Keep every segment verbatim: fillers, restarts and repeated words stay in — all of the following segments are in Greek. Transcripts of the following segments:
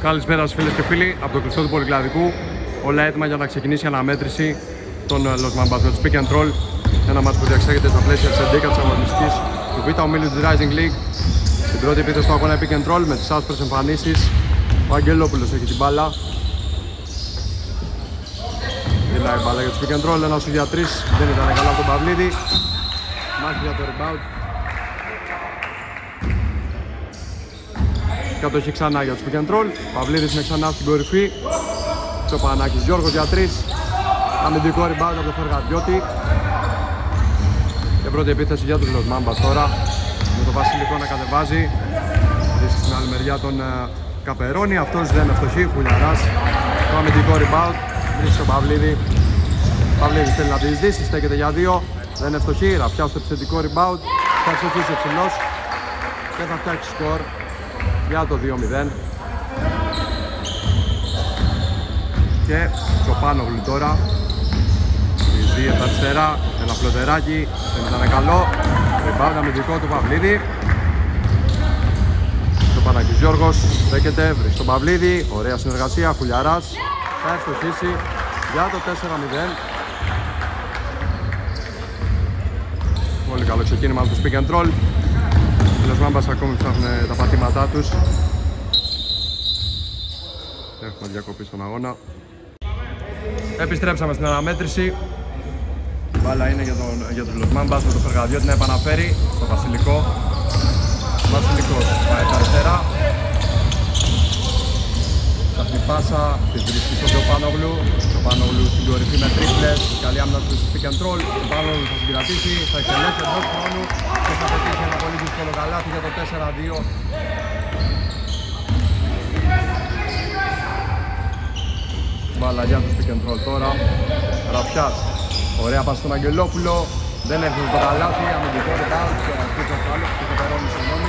Καλησπέρα σας φίλες και φίλοι από το κλειστό του Πολυκλαδικού. Όλα έτοιμα για να ξεκινήσει η αναμέτρηση των Los Mambas με τους Pick and Roll. Ένα μάτς που διεξάγεται στα πλαίσια της έντεκατης αγωνιστικής του Β' ομίλου της Rising League. Στην πρώτη επίθεση του αγώνα Pick and Roll με τις άσπρες εμφανίσεις. Ο Αγγελόπουλος έχει την μπάλα. Μιλάει μπάλα για τους Pick and Roll, ένα σου για τρεις. Δεν ήταν καλά από τον Παυλίδη. Μάχη για το rebound. Κατοχή ξανά για τους Pick and Roll. Παυλίδης είναι ξανά στην κορυφή. Το Πανάκης Γιώργος για τρεις. Αμυντικό rebound από το Φεργατιώτη. Και πρώτη επίθεση για τους Los Mambas τώρα. Με τον Βασιλικό να κατεβάζει. Βρίσκει στην άλλη μεριά τον uh, Καπερώνη. Αυτός δεν είναι φτωχή. Φουλιαράς. Το αμυντικό rebound. Βρίσκει τον Παυλίδη. Παυλίδης θέλει να διεισδύσει. Στέκεται για δύο. Δεν είναι φτωχή. Ραφιά στο επιθετικό rebound. Θα εξοχίσει ο ψηλός. Και θα φτιάξει σκορ για το δύο μηδέν. Και στο Πάνογλου τώρα. Διεισδύει από τα αριστερά. Ένα φλωτεράκι. Δεν ήταν καλό. Rebound αμυντικό του Παυλίδη. Το Πανάκης Γιώργος στέκεται, βρίσκει τον Παυλίδη. Ωραία συνεργασία. Χουλιαράς θα ευστοχίσει για το τέσσερα μηδέν. Πολύ καλό ξεκίνημα από τους Pick and Roll. Οι Los Mambas ακόμη ψάχνουν τα πατήματά τους. Έχουμε διακοπή στον αγώνα. Επιστρέψαμε στην αναμέτρηση. Η μπάλα είναι για, τον, για τους Los Mambas με το Φεργαδιώτη να επαναφέρει στο Βασιλικό. Βασιλικός πάει τα αριστερά. Σταχνή πάσα, τη βρίσκει στον Τζοπάνογλου. Τζοπάνογλου στην κορυφή με τρίπλες. Καλή άμυνα του Pick and Roll. Ο Τζοπάνογλου θα συγκρατήσει, θα εκτελέσει εντός χρόνου και θα πετύχει ένα πολύ δύσκολο καλάθι για το τέσσερα δύο. Μπάλα για τους Pick and Roll τώρα. Ραφιάς. Ωραία πάση στον Αγγελόπουλο. Δεν έρχεται το καλάθι. Αμυντικό rebound. Και αυτό το άλλο που Καπερώνη συγγνώμη.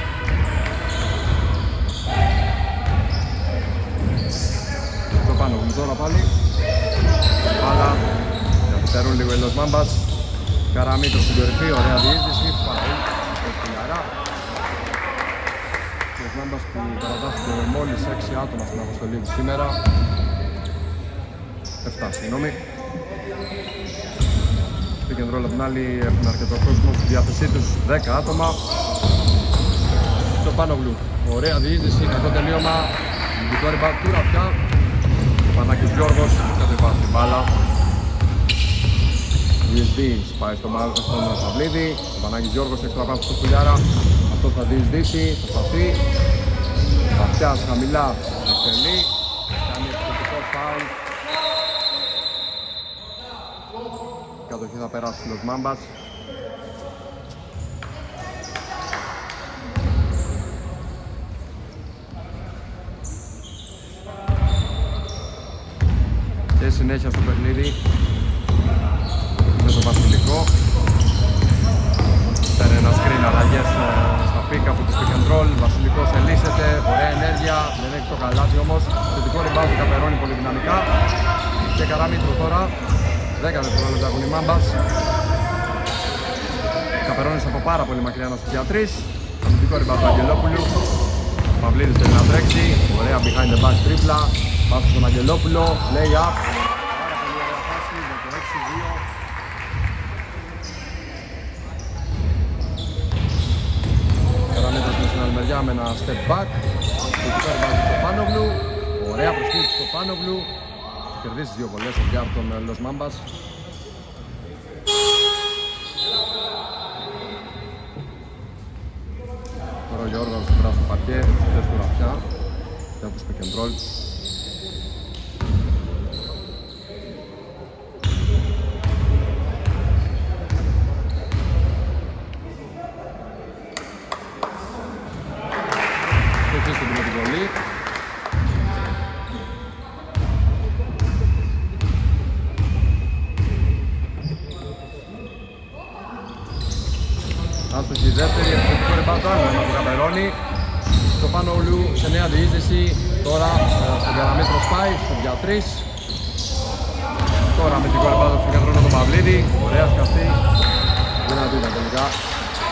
Το πάνω μου τώρα πάλι. Μπάλα. Διαθετερούν λίγο οι Los Mambas. Καραμίτρος στην κορυφή. Ωραία διείσδυση. Φαουλ. Φιλιαρά. Οι Los Mambas που παρατάσσονται μόλις έξι άτομα στην αποστολή του σήμερα. εφτά, συγγνώμη. Pick and Roll απ' την άλλη έχουν αρκετό κόσμο στη διάθεσή τους, δέκα άτομα. Στο Πάνογλου, ωραία διείσδυση, κακό τελείωμα. Αμυντικό rebound του Ραφιά. Ο Πανάκης Γιώργος, κατεβάζει την μπάλα. Διεισδύει, πάει στον Παυλίδη. Ο Πανάκης Γιώργος έχει τραβάσει στο Φουλιάρα. Αυτός θα διεισδύσει, θα σταθεί. Ραφιάς χαμηλά, εκτελεί. Κάνει επιθετικό φάουλ. Κατοχή θα περάσει στους Los Mambas. Και συνέχεια στο παιχνίδι με το Βασιλικό. Παίρνει ένα screen αλλαγές στα pick από τους Pick and Roll. Βασιλικός ελύσσεται, ωραία ενέργεια, δεν έχει το καλάθι όμως. Θετικό rebound του Καπερώνη πολύ δυναμικά. Και Καραμίτρου τώρα. δέκα δευτερόλεπτα έχουν οι Mambas. Καπερώνης από πάρα πολύ μακριά να στους για τρεις. Αμυντικό rebound του Αγγελόπουλου. Ο Παυλίδης θέλει να τρέξει. Ωραία behind the back τρίπλα. Πάση στον Αγγελόπουλο. Lay up. Πάρα πολύ ωραία φάση για το έξι δύο. Καραμέτρος με στην άλλη μεριά με ένα step back. Αμυντικό rebound στο Πάνογλου. Ωραία προσθήκη στο Πάνογλου. Κερδίσει δύο βολές ο Γκάρ των Los Mambas. Τώρα ο Γιώργος του πράσινο παρκέ, θες του Ραφιά για τους Pick and Roll. Στοχή στην πρώτη βολή. Άστοχη δεύτερη, επιθετικό rebound του Καπερώνη. Στο Πάνογλου σε νέα διείσδυση. Τώρα στον Καραμίτρο σπάει, στον για τρεις. Τώρα με την κορυμπάδα του Pick and Roll με τον Παυλίδη. Ωραία σκαστή. Δυνατή ήταν τελικά.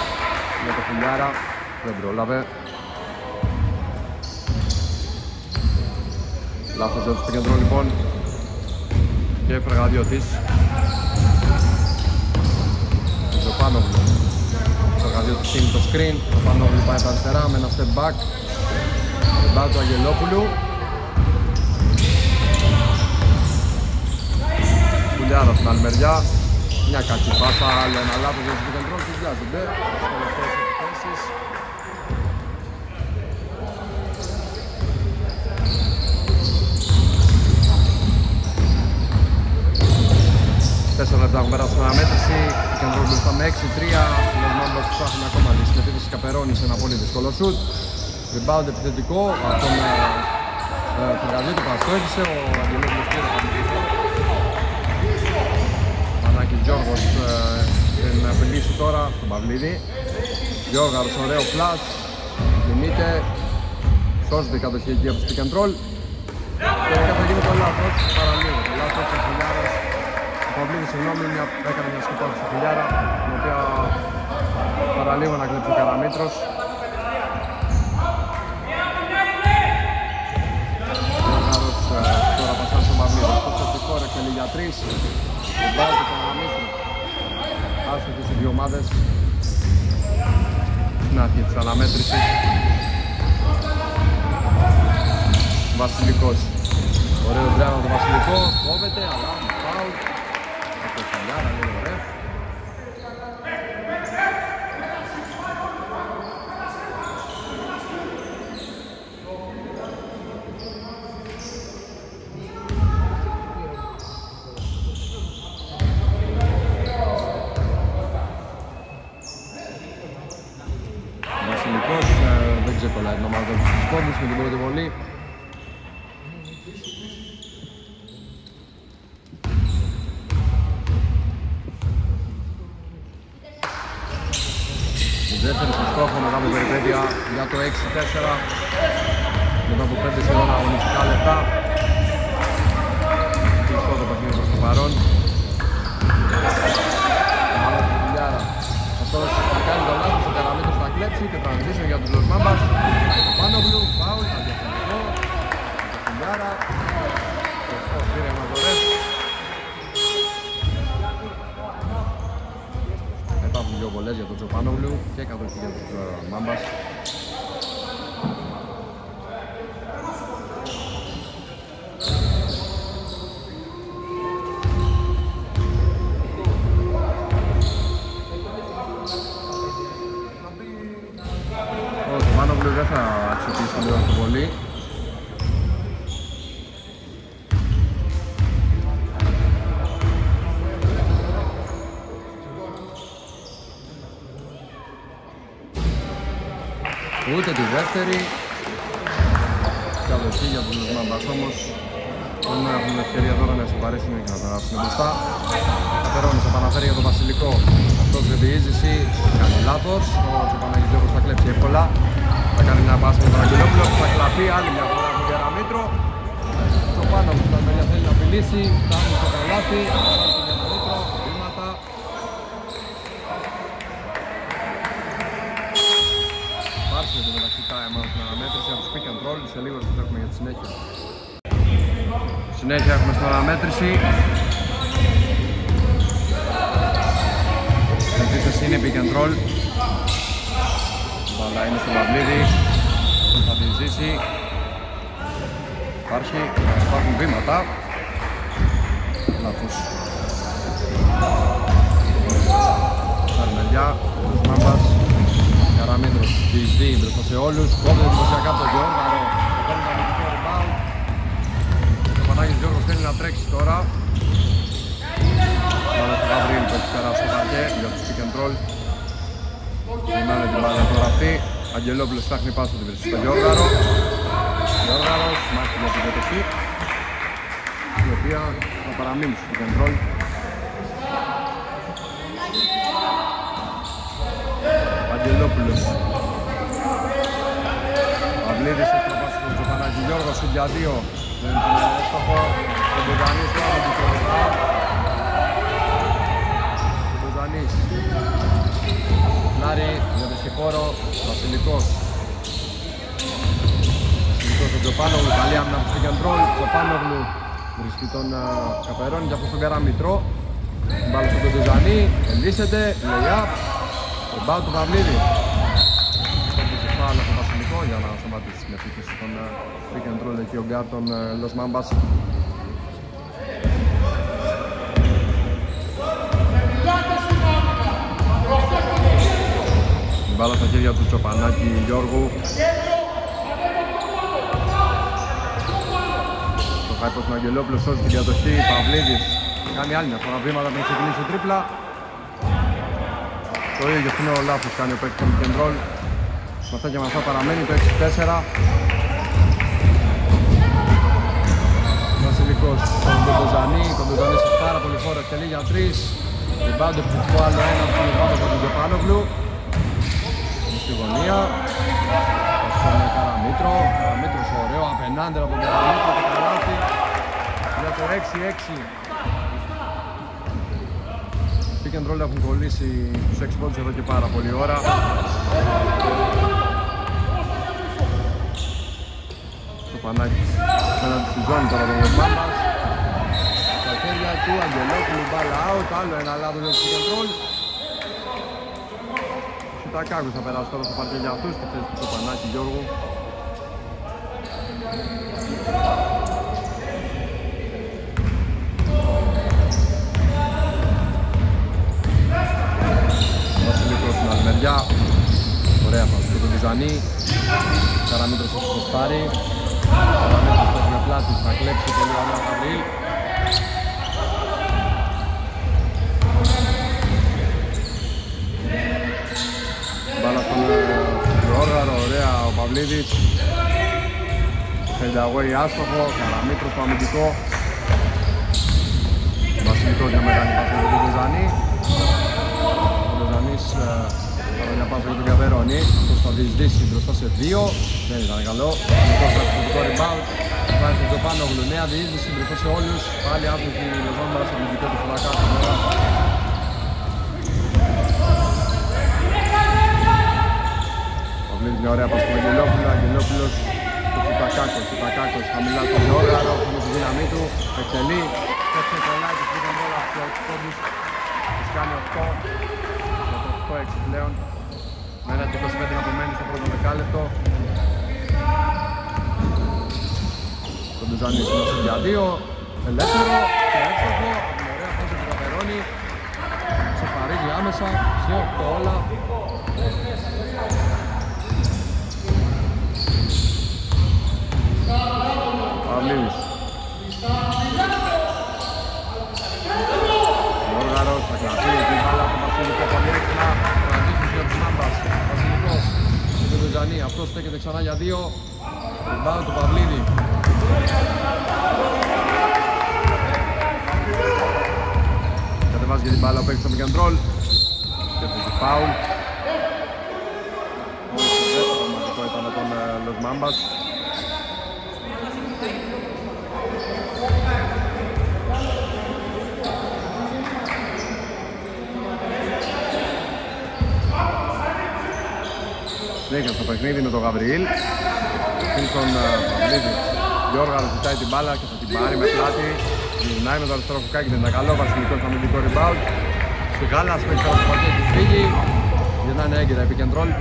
Με το Φιλιάρα. Δεν πρόλαβε. Λάθος για τους επικεντρώ λοιπόν. Και Φεργαδιώτης. Ο Τζοπάνογλου. Ο Φεργαδιώτης είναι το screen. Ο Τζοπάνογλου πάει τα αριστερά με ένα step back. Rebound του Αγγελόπουλου. Πουλιάρα στην άλλη μεριά. Μια κακή πάσα, άλλο ένα λάθος για τους επικεντρών που βιάζονται στις τελευταίες επιθέσεις. Τέσσερα λεπτά έχουν περάσει στην αναμέτρηση. Επικεντρών μπροστά με έξι τρία. Los Mambas που ψάχνουν ακόμα τη συνεπίθεση Καπερώνη σε ένα πολύ δύσκολο σουτ. Rebound επιθετικό από τον Φεργαδιώτη που αστόχησε. Ο Αγγελόπουλος πήρε τον τίτλο. Πανάκης Γιώργος την απειλήσει τώρα στον Παυλίδη. Γιώργαρος, ωραίο φλας. Κινείται. Σώζεται η κατοχή εκεί από τους pick and roll. Και θα γίνει το λάθος. Παραλίγο. Το λάθος ο Φιλιάρας. Ο Παυλίδης, συγγνώμη, έκανε μια σκοπά στη Φιλιάρα, την οποία παραλίγο να κλέψει ο Καραμήτρος. Τώρα πασάρει στον Παυλίδη. Αυτό το θετικό ρεξελί για τρεις. Ο Μπάου του Καραμήτρου. Άστοχοι στις δύο ομάδες. Στην αρχή της αναμέτρησης. Βασιλικός. Ωραίο τριάνο το Βασιλικό. Κόβεται, αλλά φάουλ. Από το Φιλιάρα, είναι ωραίο. Βασιλικός ε, δεν ξεκολλάει την ομάδα του στους πόντους με την πρώτη βολή. Η δεύτερη στο στόχο μετά από περιπέτεια για το έξι τέσσερα μετά από πέντε σχεδόν αγωνιστικά λεπτά. Κλειστό το παιχνίδι προς το παρόν. Αυτός θα κάνει το λάθος, ο Καραμήτρος θα κλέψει και θα ζήσει για τους Los Mambas. Το Πάνογλου, φάουλ, αδιαφωνικό, το Φιλιάρα, το πήρε Μαντορές. Υπάρχουν δύο βολές για τον Τζοπάνογλου και κατοχή για τους Mambas. Δεν θα αξιοποιήσει λίγο την βολή. Ούτε τη δεύτερη. Κατοχή για τους Mambas όμως. Δεν έχουν ευκαιρία τώρα να συμπαρέσουν και να περάσουν μπροστά. Καπερώνης επαναφέρει για τον Βασιλικό. Αυτός με διείσδυση κάνει λάθος. Ο Τσοπαναγγελόπουλος θα κλέψει εύκολα. Θα κάνει μια πάση με τον Αγγελόπουλο, θα κλαπεί άλλη μια φορά από τον Καραμήτρο. Στο πάνω που τα παιδιά θέλει να απειλήσει, φτάνει στο καλάθι, θα κάνει τον Καραμήτρο, βήματα. Υπάρχει εδώ μεταξύ time out στην αναμέτρηση από τους pick and roll, σε λίγο θα έχουμε για τη συνέχεια. Συνέχεια έχουμε στην αναμέτρηση. Η επίθεση είναι pick and roll. Αλλά είναι στο Παυλίδη, θα τη ζήσει. Υπάρχει, υπάρχουν βήματα. Λάθος. Άλλη μεριά, τους Mambas. Καραμήτρος διεισδύει μπροστά σε όλους. Κόβεται εντυπωσιακά από τον Γιώργαρο. Παίρνει το αμυντικό rebound. Ο Πανάγης Γιώργος θέλει να τρέξει τώρα. Πάμε στο Γαβρίλ που έχει περάσει στο παρκέ για τους pick and roll. Περνάνε την μπάλα τώρα αυτή. Αγγελόπουλος ψάχνει πάσα την βρίσκει στο Γιώργαρο. Γιώργαρος, μάχη για την κατοχή, η οποία θα παραμείνει στο control. Αγγελόπουλος. Παυλίδης έχει να πάσει στον Τζοφανάκη. Γιώργος για δύο. Δεν είναι εύστοχο. Ο Μποζανής τώρα με την προβολά. Ο Μποζανής. Λάρη για το σχηφόρο. Βασιλικός. Βασιλικός ο Τζοπάνογλου, καλή άμυνα από το pick and roll. Τζοπάνογλου βρίσκει τον Καπερώνη και αυτό στον Καραμήτρο. Μπάλα στον Κοντοζανή, ελύσσεται, lay-up. Rebound του Παυλίδη. Έχει φάουλ από το Βασιλικό για να σταματήσει την επίθεση των pick and roll εκεί ο γκάρ των Los Mambas. Μπάλα στα χέρια του Τσοπανάκη Γιώργου. Το χάει πως τον Αγγελόπουλο σώζει την κατοχή. Παυλίδης κάνει άλλη μια φορά βήματα πριν ξεκινήσει τρίπλα. Το ίδιο αυτό είναι ο λάθος κάνει ο παίκτης του pick and roll. Με αυτά και με αυτά παραμένει το έξι τέσσερα. Βασιλικός στον Κοντοζανή. Κοντοζανής έχει πάρα πολύ φόρα και λίγα τρεις. Rebound επιθετικό άλλο ένα από τον Ιβάνο από τον Τζοπάνογλου. Στη γωνία. Στον Καραμήτρο. Καραμήτρος ωραίο απενάντερο από τον Καραμήτρο και καλάθι για το έξι έξι. Pick and roll έχουν κολλήσει τους έξι πόντους εδώ και πάρα πολλή ώρα. Το πανάκι απέναντι στη ζώνη τώρα των Μάμπας. Στα χέρια του Αγγελόπουλου, μπάλα out, άλλο ένα λάθος για το pick and roll. Ο Τακάκος θα περάσει τώρα στο παρκέ για αυτούς, στη θέση του Πανάκη Γιώργου. Βασιλικός στην άλλη μεριά. Ωραία φάση του Μπιζανή. Καραμήτρος έχει ποστάρει. Καραμήτρος έχει με πλάτη, θα κλέψει πολύ ωραία Γαβρίλ. Μπάλα στον Γιώργαρο, ωραία ο Παυλίδης. Fade away άστοχο, Καραμήτρος στο αμυντικό. Βασιλικός για μεγάλη πάσα για τον Κοντοζανή. Ο Κοντοζανής τώρα μια πάσα για τον Καπερώνη. Αυτός θα διεισδύσει μπροστά σε δύο. Δεν ήταν καλό. Βασιλικός θα έχει το rebound. Θα έχει το πάνω νέα διείσδυση μπροστά σε όλους. Πάλι άπληκη η Λοζόμπαρα στο αμυντικό του φυλακά. Βλέπει μια ωραία πάσα στον Αγγελόπουλο, Αγγελόπουλος στο Τσουτακάκος, Τσουτακάκος χαμηλά στον Γιώργαρο, με τη δύναμή του, εκτελεί, και ξεκολλάει τους πήγαν όλα στους έξι πόντους, τους κάνει οκτώ, για το οκτώ έξι πλέον, με ένα και είκοσι πέντε να απομένει στο πρώτο δεκάλεπτο. Τον Ντουζάνι είναι για δύο, ελεύθερο και έξοχο, με ωραία πάσα του Καπερώνη, σοφαρίζει άμεσα, σε οκτώ όλα. Παυλίδης. Γιώργαρος θα κρατήσει την μπάλα από τον Βασιλικό πολύ έξυπνα. Κρατήσεις για τους Μάμπας. Βασιλικός και τον Ντουζανή. Αυτός στέκεται ξανά για δύο. Rebound του Παυλίδη. Κατεβάζει για την μπάλα ο παίκτης στο pick and roll. Και παίζει φάουλ. Μόλις το δεύτερο μαγικό ήταν τον Los Mambas. Συνέχεια στο παιχνίδι με τον Γαβριήλ. Είναι τον Παυλίδη. Γιώργαρος ζητάει την μπάλα και θα την πάρει με πλάτη. Γυρνάει με το αριστερό φουκάκι, δεν ήταν καλό. Βασιλικό στο αμυντικό rebound. Στη Γάλλας παίξει τώρα στο παρκέ, της φύγει. Γυρνάνε έγκυρα επί pick and roll.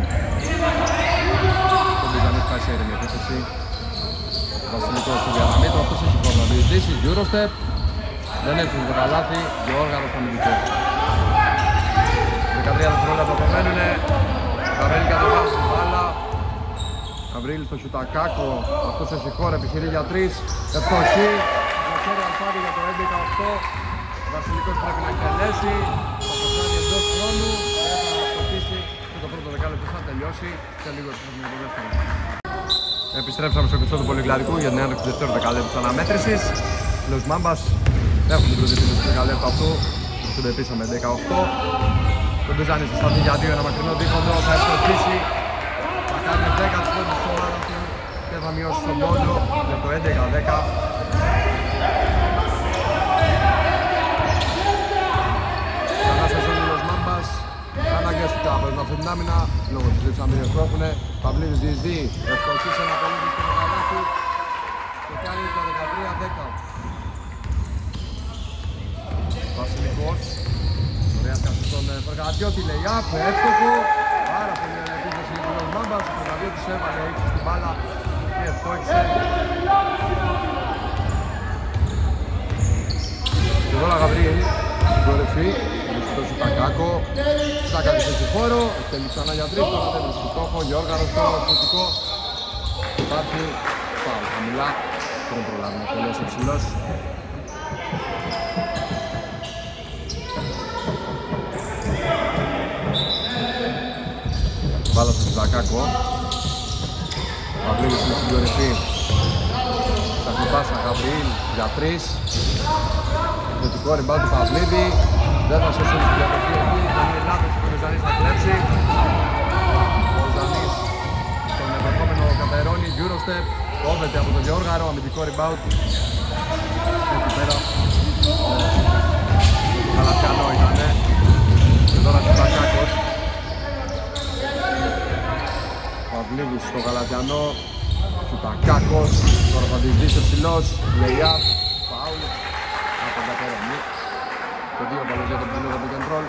Τον Μπιζανή πάει σε έρημη επίθεση. Βασιλικός στο διαδραμήτρο, αυτός έχει χρόνο να διεισδύσει. Eurostep. Δεν έχει το καλάθι. Γιώργαρος στο αμυντικό. δεκατρία δευτερόλεπτα απομένουνε. Γαβρίλη κατεβάζει την μπάλα. Γαβρίλη στο Σιουτακάκο. Αυτός έχει χώρο, επιχειρεί για τρεις. Ευτοχή. Μαχαίρι Αλφάδη για το έντεκα οκτώ. Βασιλικός πρέπει να εκτελέσει. Θα το κάνει εντός χρόνου. Δεν θα σκοτήσει και το πρώτο δεκάλεπτο θα τελειώσει. Σε λίγο επιστρέφουμε το δεύτερο. Επιστρέψαμε στο κλειστό του Πολυκλαρικού για την έναρξη του δεύτερου δεκαλέπτου της αναμέτρησης. Los Mambas έχουν την πρώτη του δεκαλέπτου αυτού. Βρίσκονται πίσω με δέκα οκτώ. Το Ντουζάνι θα σταθεί για δύο, ένα μακρινό δίποντο, θα ευστοχίσει. Θα κάνει δέκα πόντους στο ομάδα του και θα μειώσει τον πόντο για το έντεκα δέκα. Ξανά σε ζώνη Los Mambas. Αναγκαστικά παίρνουν αυτή την άμυνα λόγω της λήψης αμήνες που έχουν. Παυλίδης διεισδύει, ευστοχίσει ένα πολύ δύσκολο καλάθι. Φεργατιώτη λέει up, εύστοχο. Πάρα πολύ ωραία επίθεση του Los Mambas. Ο Φεργατιώτης έβαλε έξι στην μπάλα και ευτόχησε. Και τώρα Γαβριήλ στην κορυφή. Στο Σουτακάκο. Σουτακάκο σε χώρο. Εκτελεί ξανά για τρεις. Τώρα δεν βρίσκει στόχο. Γιώργαρος στο θετικό. Υπάρχει πάω χαμηλά. Δεν προλάβει να τελειώσει ο ψηλός. Μπάλα στο Σουτακάκο. Παυλίδης είναι στην κορυφή. Ψάχνει πάσα Γαβριήλ για τρεις. Θετικό rebound του Παυλίδη. Δεν θα σώσουν την διαδοχή εκεί. Θα είναι λάθος που ο Ζανής θα κλέψει. Ο Ζανής στον επερχόμενο Καπερώνη. Eurostep. Κόβεται από τον Γιώργαρο. Αμυντικό rebound. Εκεί πέρα. Το Γαλατιανό ήτανε. Και τώρα Σουτακάκος. Παυλίδης στο Γαλατιανό. Σουτακάκος. Τώρα θα διεισδύσει ο ψηλός. Lay-up. Foul. Από τον Καπερώνη. Και δύο balls για τον ψηλό από το control.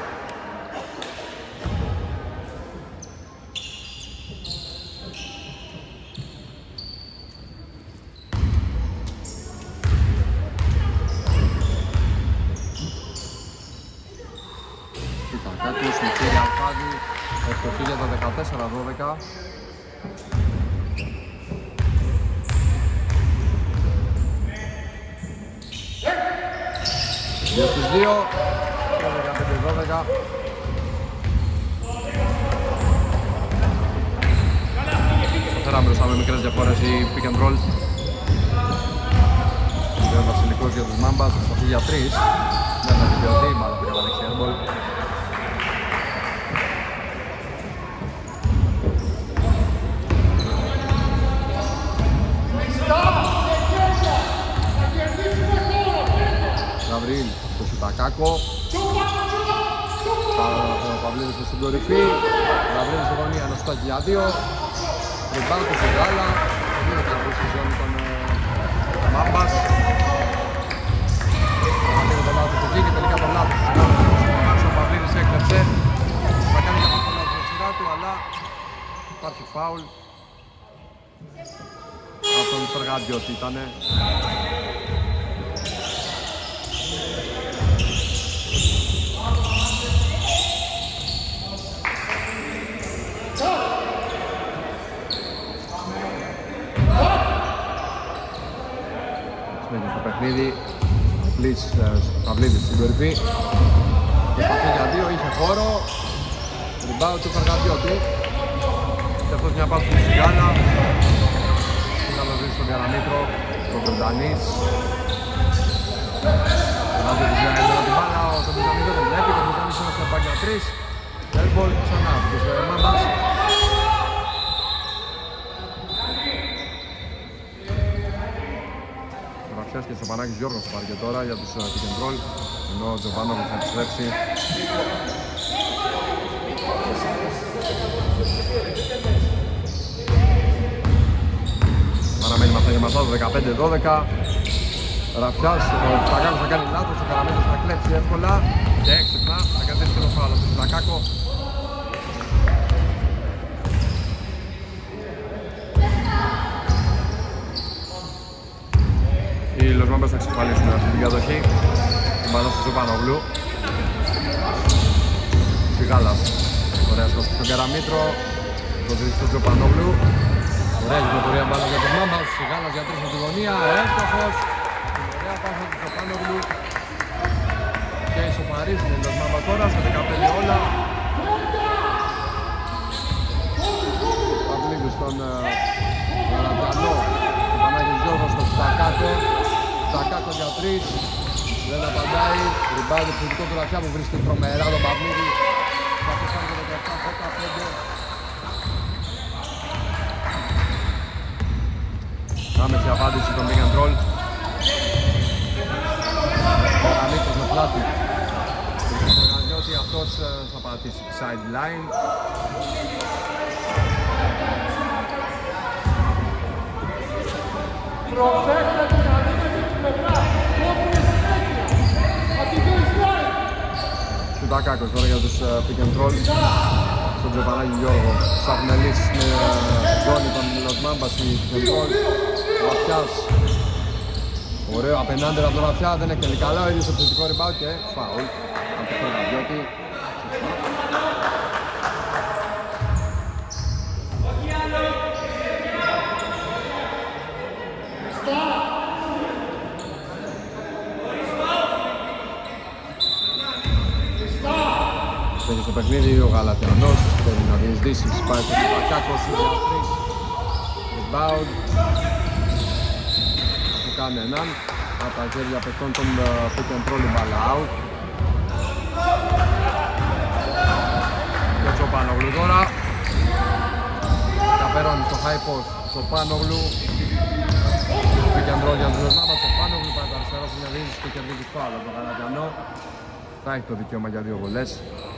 Σουτακάκος με χέρι Αλφάδη. Ευτοχή για τα δεκατέσσερα δώδεκα. δύο στους δύο και δεκαπέντε δώδεκα. Φέραμε μπροστά με μικρές διαφορές η pick and roll. Ο Βασιλικός για τους Mambas, στοχή για τρεις. Δεν θα δικαιωθεί, μάλλον πήγα δεξί airball. Γαβριήλ στο Σουτακάκο. Ο Παυλίδης στην κορυφή. Γαβριήλ στη γωνία, ένα σουτάκι για δύο. Ριμπάουντ του Σιγάλα. Δεν είναι καλή στη ζώνη των Mambas. Ανέβει το λάθος εκεί και τελικά το λάθος. Ο Παυλίδης έκλεψε. Θα κάνει για το λάθος στη σειρά του, αλλά υπάρχει φάουλ. Από τον Φεργατιώτη ήτανε. Παιχνίδι, Παυλίδης στην κορυφή. Προσπαθεί για δύο, είχε χώρο. Rebound του Φεργατιώτη. Και αυτός μια πάση του Σιγάλα. Καλωδίζει στον Καραμήτρο, τον Κοντανής. Φεργατιώτης για ένα την μπάλα, ο Κοντανής δεν τον βλέπει. Ο Κοντανής είναι στο μπακ για τρεις. Airball ξανά από τους Mambas. Και στο Πανάκης Γιώργος θα πάρει και τώρα για τους pick and roll, ενώ ο Τζοβάνοβιτς θα επιστρέψει. Παραμένει με αυτά για μασά το δεκαπέντε δώδεκα. Ραφιάς, ο Σταγάνης θα κάνει λάθος, ο Καραμέλος θα κλέψει εύκολα και έξυπνα θα κρατήσει και το φάλο του Στακάκο. Οι Los Mambas θα εξασφαλίσουν αυτή την κατοχή. Την μπάλα στο Ζωπανογλου. Σιγάλας. Ωραία σκόφη στον Καραμήτρο. Το δίνει στο Ζωπανογλου. Ωραία κυκλοφορία μπάλα για τον Mambas. Σιγάλας για τρεις από τη γωνία. Εύστοχος. Ωραία πάσα του Ζωπανογλου. Και ισοφαρίζουν οι Los Mambas τώρα σε δεκαπέντε όλα. Παυλίδης στον Γαλατιανό. Ο Πανάγιος Γιώργος στο Στακάκο. Στακάκο για τρεις. Δεν απαντάει. Rebound του θετικό του Ραφιά που βρίσκει τρομερά τον Παυλίδη. Θα πετάνε το δεκαεπτά δεκαπέντε. Άμεση απάντηση στον pick and roll. Ο Γανίκος με πλάτη. Διότι αυτός θα πατήσει sideline. Τσουτακάκος τώρα για τους pick and roll στον Τζοπανάκη Γιώργο. Ψάχνουν λύσεις με ζώνη των Los Mambas οι pick and roll. Ο Αφιάς, ωραίο απέναντι από τον Αφιά, δεν έκανε καλά, ο ίδιος στο επιθετικό rebound και φάουλ από τον Φεργαδιώτη. Στο παιχνίδι ο Γαλατιανός θέλει να διεισδύσει, πάει στο Τσουπακάκος, είναι τρεις rebound, του κάνει έναν από τα χέρια παιχτών των pick and roll, μπάλα out και ο Τσοπάνογλου τώρα Καπερώνει στο high post, Τσοπάνογλου pick and roll για τους Μάμπας, Τσοπάνογλου πάει το αριστερό στην Ευήνης και κερδίζει φάουλ από τον Γαλατιανό, θα έχει το δικαίωμα για δύο βολές.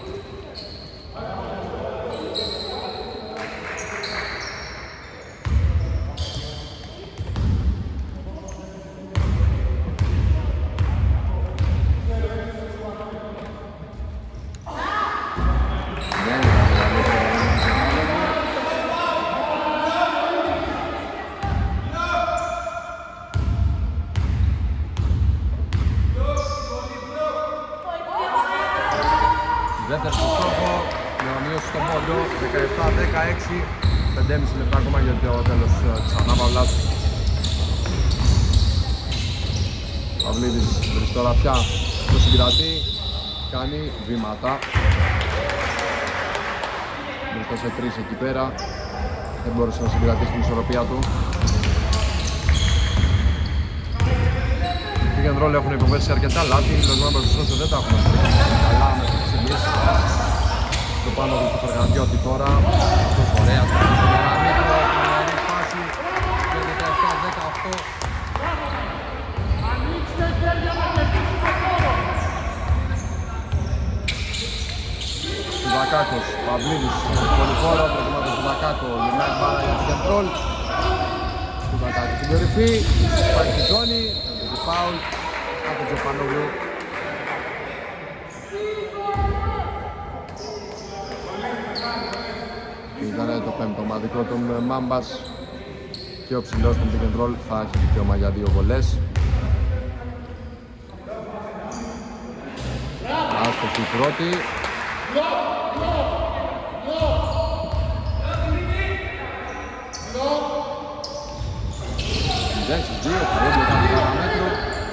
Δεύτερο στο στόχο, με να μειώσει το μόντο, δεκαεπτά δεκαέξι, πέντε και μισό λεπτά ακόμα για το τέλος της ανάπαυλας. Παυλίδης βρίσκει τώρα πια το συγκρατεί, κάνει βήματα. Βρίσκεται σε τρεις εκεί πέρα, δεν μπόρεσε να συγκρατήσει την ισορροπία του. Οι pick and roll έχουν υποβέσει αρκετά λάθη, οι Los Mambas ωστόσο δεν τα έχουν καλά με τις σημείες. Το πάνω του στο Φεργαδιώτη τώρα, αυτός ωραία, στο Γραμμίκο, καλή φάση και δεκαεπτά δεκαοκτώ. Τσουτακάκος, Παυλίδης, πολύ χώρο, προτιμά τον Τσουτακάκο, γυρνάει μπάλα για pick and roll. Τσουτακάκος στην κορυφή, πάει στη ζώνη, το φάουλ από τον Τζοπανόγλου. Ήταν το πέμπτο ομαδικό των Mambas και ο ψηλός των pick and roll θα έχει δικαίωμα για δύο βολές. Άστοχη η πρώτη. μηδέν στις δύο, θα είναι τα δύο παραμέτρου.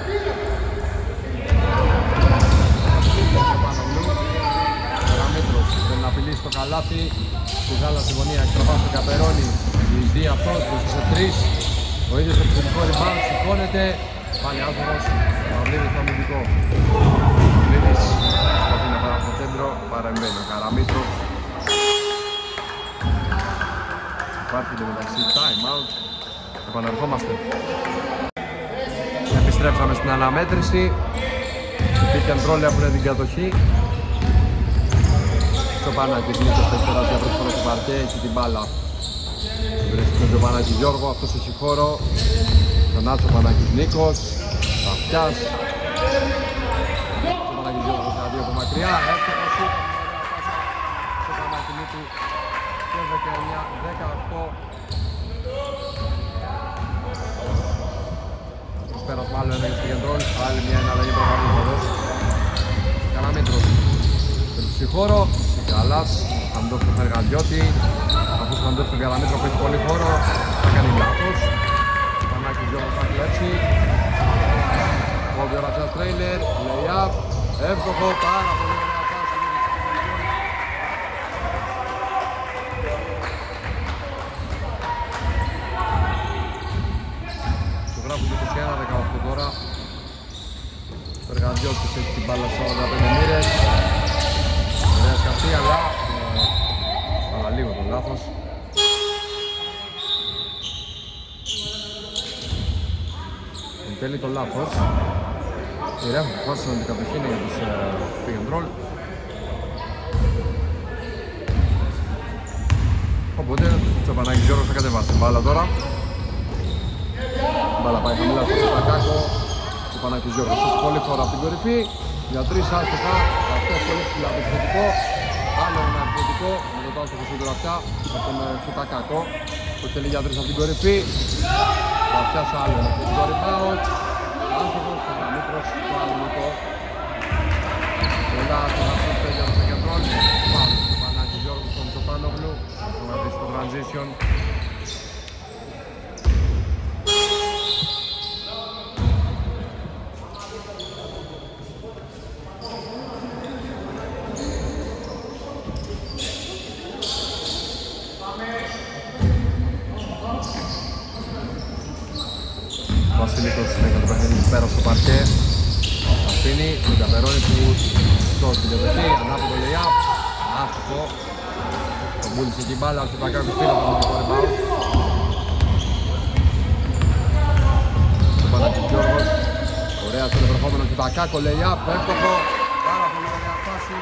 Παραμέτρος θέλει να απειλήσει το καλάθι. Στη γάλα στη γωνία, εξτραβά στο Καπερώνει. Διεισδύει αυτός, μπροστά σε τρεις. Ο ίδιος στο επιθετικό rebound, σηκώνεται. Πάλι άσχορος, Παυλίδης στο αμυντικό. Παυλίδης, προσπαθεί να πάρει από το κέντρο, παρεμβαίνει ο Καραμήτρος. Υπάρχει το μεταξύ time out. Επαναρχόμαστε. Επιστρέψαμε στην αναμέτρηση. Οι pick and roll έχουν την κατοχή. Το Πανάκης Νίκος έχει τώρα για πρώτη φορά στο παρκέ, έχει την μπάλα. Βρίσκει τον Τζοπανάκη Γιώργο, αυτός έχει χώρο. Τον Άτσο Πανάκης Νίκος, Ταφιάς. Το Πανάκης Γιώργος για δύο από μακριά, εύκολο σούτ. Το Πανάκη Νίκου και δεκαεννιά δεκαοκτώ. Πέρας μάλλον ένα για στην κεντρόλ, άλλη μια εναλλαγή προφανής θα δώσει. Καραμήτρος, βρίσκει χώρο. Καλάς, θα μου δώσει τον Φεργαδιώτη, αφού θα μου δώσει τον Καραμήτρο που έχει πολύ χώρο, θα κάνει λάθος. Ο Πανάκης Γιώργος θα κλέψει. Κόβει ο Ρατσάς τρέιλερ, lay-up, εύκοχο, πάρα πολύ ωραία φάση. Το γράφουν είκοσι ένα δεκαοκτώ τώρα. Ο Φεργαδιώτης έχει την μπάλα στις ογδόντα πέντε μοίρες. Ωραία σκαφτή, αλλά ε, λίγο το λάθος. Εν τέλει το λάθος. Η Ρεύμα χώρισε την κατοχή για τους pick and roll. Οπότε ο Τσοπανάκης Γιώργος θα κατεβάσει την μπάλα τώρα. Η μπάλα πάει χαμηλά στο Τσοπακάκο. Ο Τσοπανάκης Γιώργος έχει πολύ χώρο από την κορυφή. Για τρεις άστοχα, αυτός πολύ ψηλά το επιθετικό. Άλλο ένα επιθετικό, με το τάσο που τώρα πια, από τον Σουτακάκο, που θέλει για τρεις από την κορυφή. Θα πιάσει άλλο ένα επιθετικό rebound. Άνθρωπος, Καραμήτρος, το Αλμικό. Πολλά στον ασύστερ για το κεντρών. Πάμε στο Πανάκη Γιώργου, στον Τσοπάνογλου. Να δεις το transition. Βασιλικός έκανε το παιχνίδι πέρα στο παρκέ. Αφήνει τον Καπερόνι που σώσει την κατοχή, ανάποδο lay-up, άστοχο. Τον πούλησε εκεί μπάλα, ο Τσουτακάκος πήρε από τον rebound. Το Πανάκης Γιώργος, ωραία στον επερχόμενο Τσουτακάκο, lay-up, εύστοχο, πάρα πολύ ωραία φάση.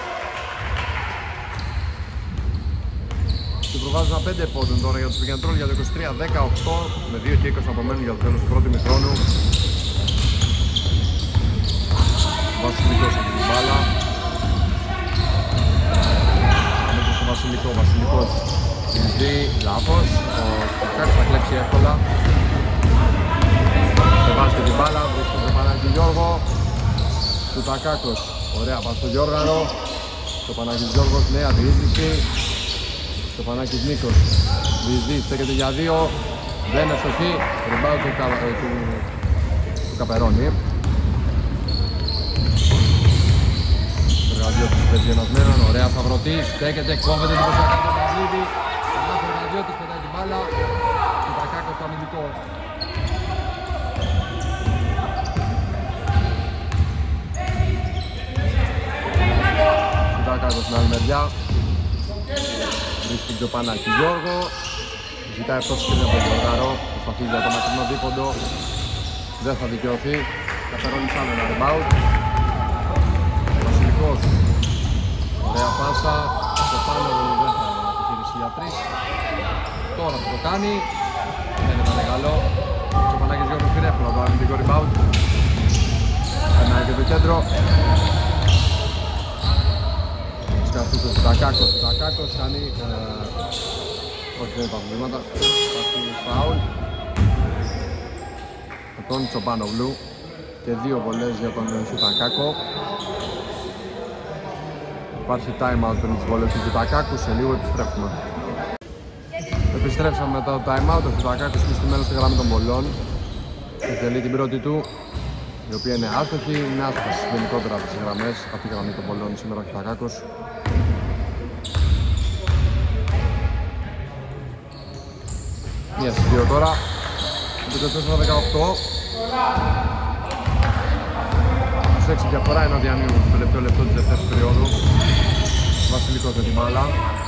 Και προβάζουν ένα πέντε πόντων τώρα για τους pick and roll για το είκοσι τρία δεκαοκτώ με δύο και είκοσι απομένουν για το τέλος του πρώτου ημιχρόνου. Βασιλικός από την μπάλα. Αμέσως στο Βασιλικό, Βασιλικός δει λάθος, ο Κακάκος θα κλέψει εύκολα. Και βάζει και την μπάλα, βρίσκει τον Πανάκη Γιώργο. Του Τακάκος, ωραία πας στο Γιώργαρο. Το Πανάκης Γιώργος, νέα διείσδυση. Το Πανάκης Νίκος, διεισδύει, στέκεται για δύο. Δεν είναι στοχή, rebound του, του, του Καπερόνι. Φεργαδιώτης πεζιενασμένον, ωραία Σταυρωτή, στέκεται, κόβεται την ποσιακά του Παυλίδη. Ένα Φεργαδιώτης πετάει την μπάλα, του Τακάκος στο αμυντικό. Του Τακάκος στην άλλη μεριά. Βρίσκει το Πανάκη Γιώργο. Ζητάει αυτός πριν από τον Γιώργαρο. Προσπαθεί για το μακρινό δίποντο. Δεν θα δικαιωθεί. Καπερώνει σαν ένα rebound. Βασιλικός. Ωραία πάσα. Στο πάνω δεν θα επιχειρήσει για τρεις. Τώρα θα το κάνει. Δεν είναι μεγάλο. Ο Πανάκης Γιώργος πήρε εύκολα το αμυντικό rebound. Περνάει και το κέντρο. Σκαστεί το Τσουτακάκος. Ο Τσουτακάκος κάνει... όχι, δεν υπάρχουν βήματα. Υπάρχει φάουλ. Με τον Τσοπάνογλου και δύο βολές για τον Τσουτακάκο. Υπάρχει time out με τις βολές του Τσουτακάκου. Σε λίγο επιστρέφουμε. Επιστρέψαμε μετά το time out. Ο Τσουτακάκος είναι στημένος στη γραμμή των βολών. Και θέλει την πρώτη του, η οποία είναι άστοχη. Είναι άστοχος γενικότερα από τις γραμμές. Από τη γραμμή των βολών σήμερα ο Τσουτακάκος. Μία στις δύο τώρα. είκοσι τέσσερα δεκαοκτώ. Σε έξι διαφορά είναι ο Διανίου στο τελευταίο λεπτό της δεύτερης περίοδου. Βασιλικός με την μπάλα.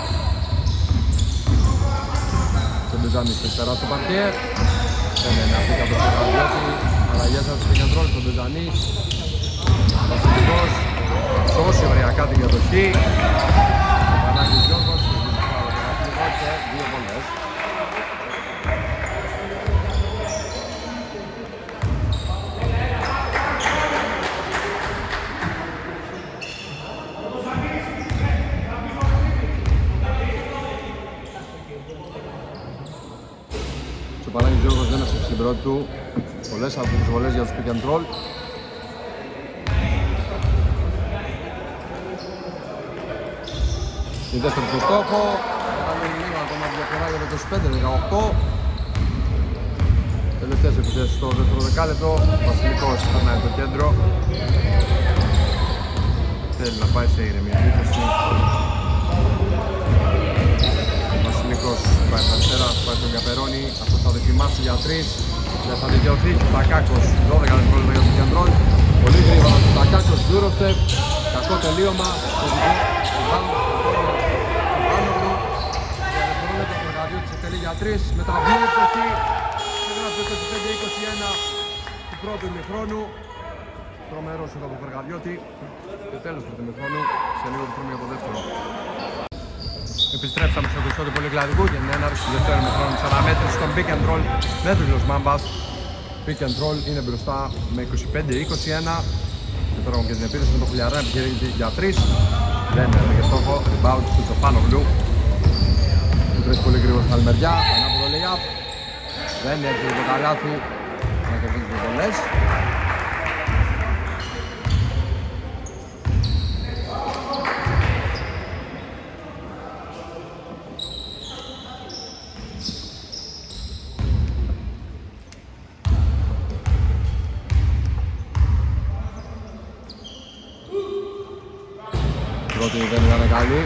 Τον Μπεζάνης έχει περάσει στο παρκέ. Δεν είναι αυτή από το Φεργαδιώτη. Αλλαγές από το pick and roll στον Μπεζάνη. Βασιλικός. Σώσει ωριακά την κατοχή. Ο Πανάκης Γιώργος. Και δύο βολές. Ο Πανάκης Γιώργος δεν έφτιαξε την πρώτη του. Πολλές από τις βολές για τους pick and roll. Η δεύτερη στο στόχο. Κάνει λίγο ακόμα διαφορά για το είκοσι πέντε δεκαοκτώ. Τελευταίες επιθέσεις στο δεύτερο δεκάλεπτο. Βασιλικός περνάει το κέντρο. Θέλει να πάει σε ήρεμη επίθεση. Βασιλικός πάει στα αριστερά, πάει στον Καπερόνι. Αυτός θα δοκιμάσει για τρεις. Δεν θα δικαιωθεί. Τακάκος, δώδεκα δευτερόλεπτα για τον pick and roll. Πολύ γρήγορα του Τακάκος, Eurostep. Κακό τελείωμα. Το δικό του Πάνογλου. Για δευτερόλεπτα το Φεργαδιώτης εκτελεί για τρεις. Μεταβεί εκεί. Έγραψε το είκοσι πέντε είκοσι ένα του πρώτου ημιχρόνου. Τρομερός εδώ από Φεργαδιώτη. Και τέλος του ημιχρόνου. Σε λίγο του χρόνου για το δεύτερο. Επιστρέψαμε στο Κριστότη Πολυκλαδικού για την έναρξη του δεύτερου ημιχρόνου της αναμέτρησης στον pick and roll με τους Los Mambas. Pick and roll είναι μπροστά με είκοσι πέντε είκοσι ένα. Και τώρα έχουμε και την επίθεση με το Χουλιαρά, επιχειρήσει για τρεις. Δεν είναι και στόχο, rebound του Τσοπάνογλου. Του τρέχει πολύ γρήγορα στην άλλη μεριά, ανάποδο lay-up. Δεν έρχεται το καλάθι να κερδίσει δύο βολές. Πρώτη δεν ήταν καλή.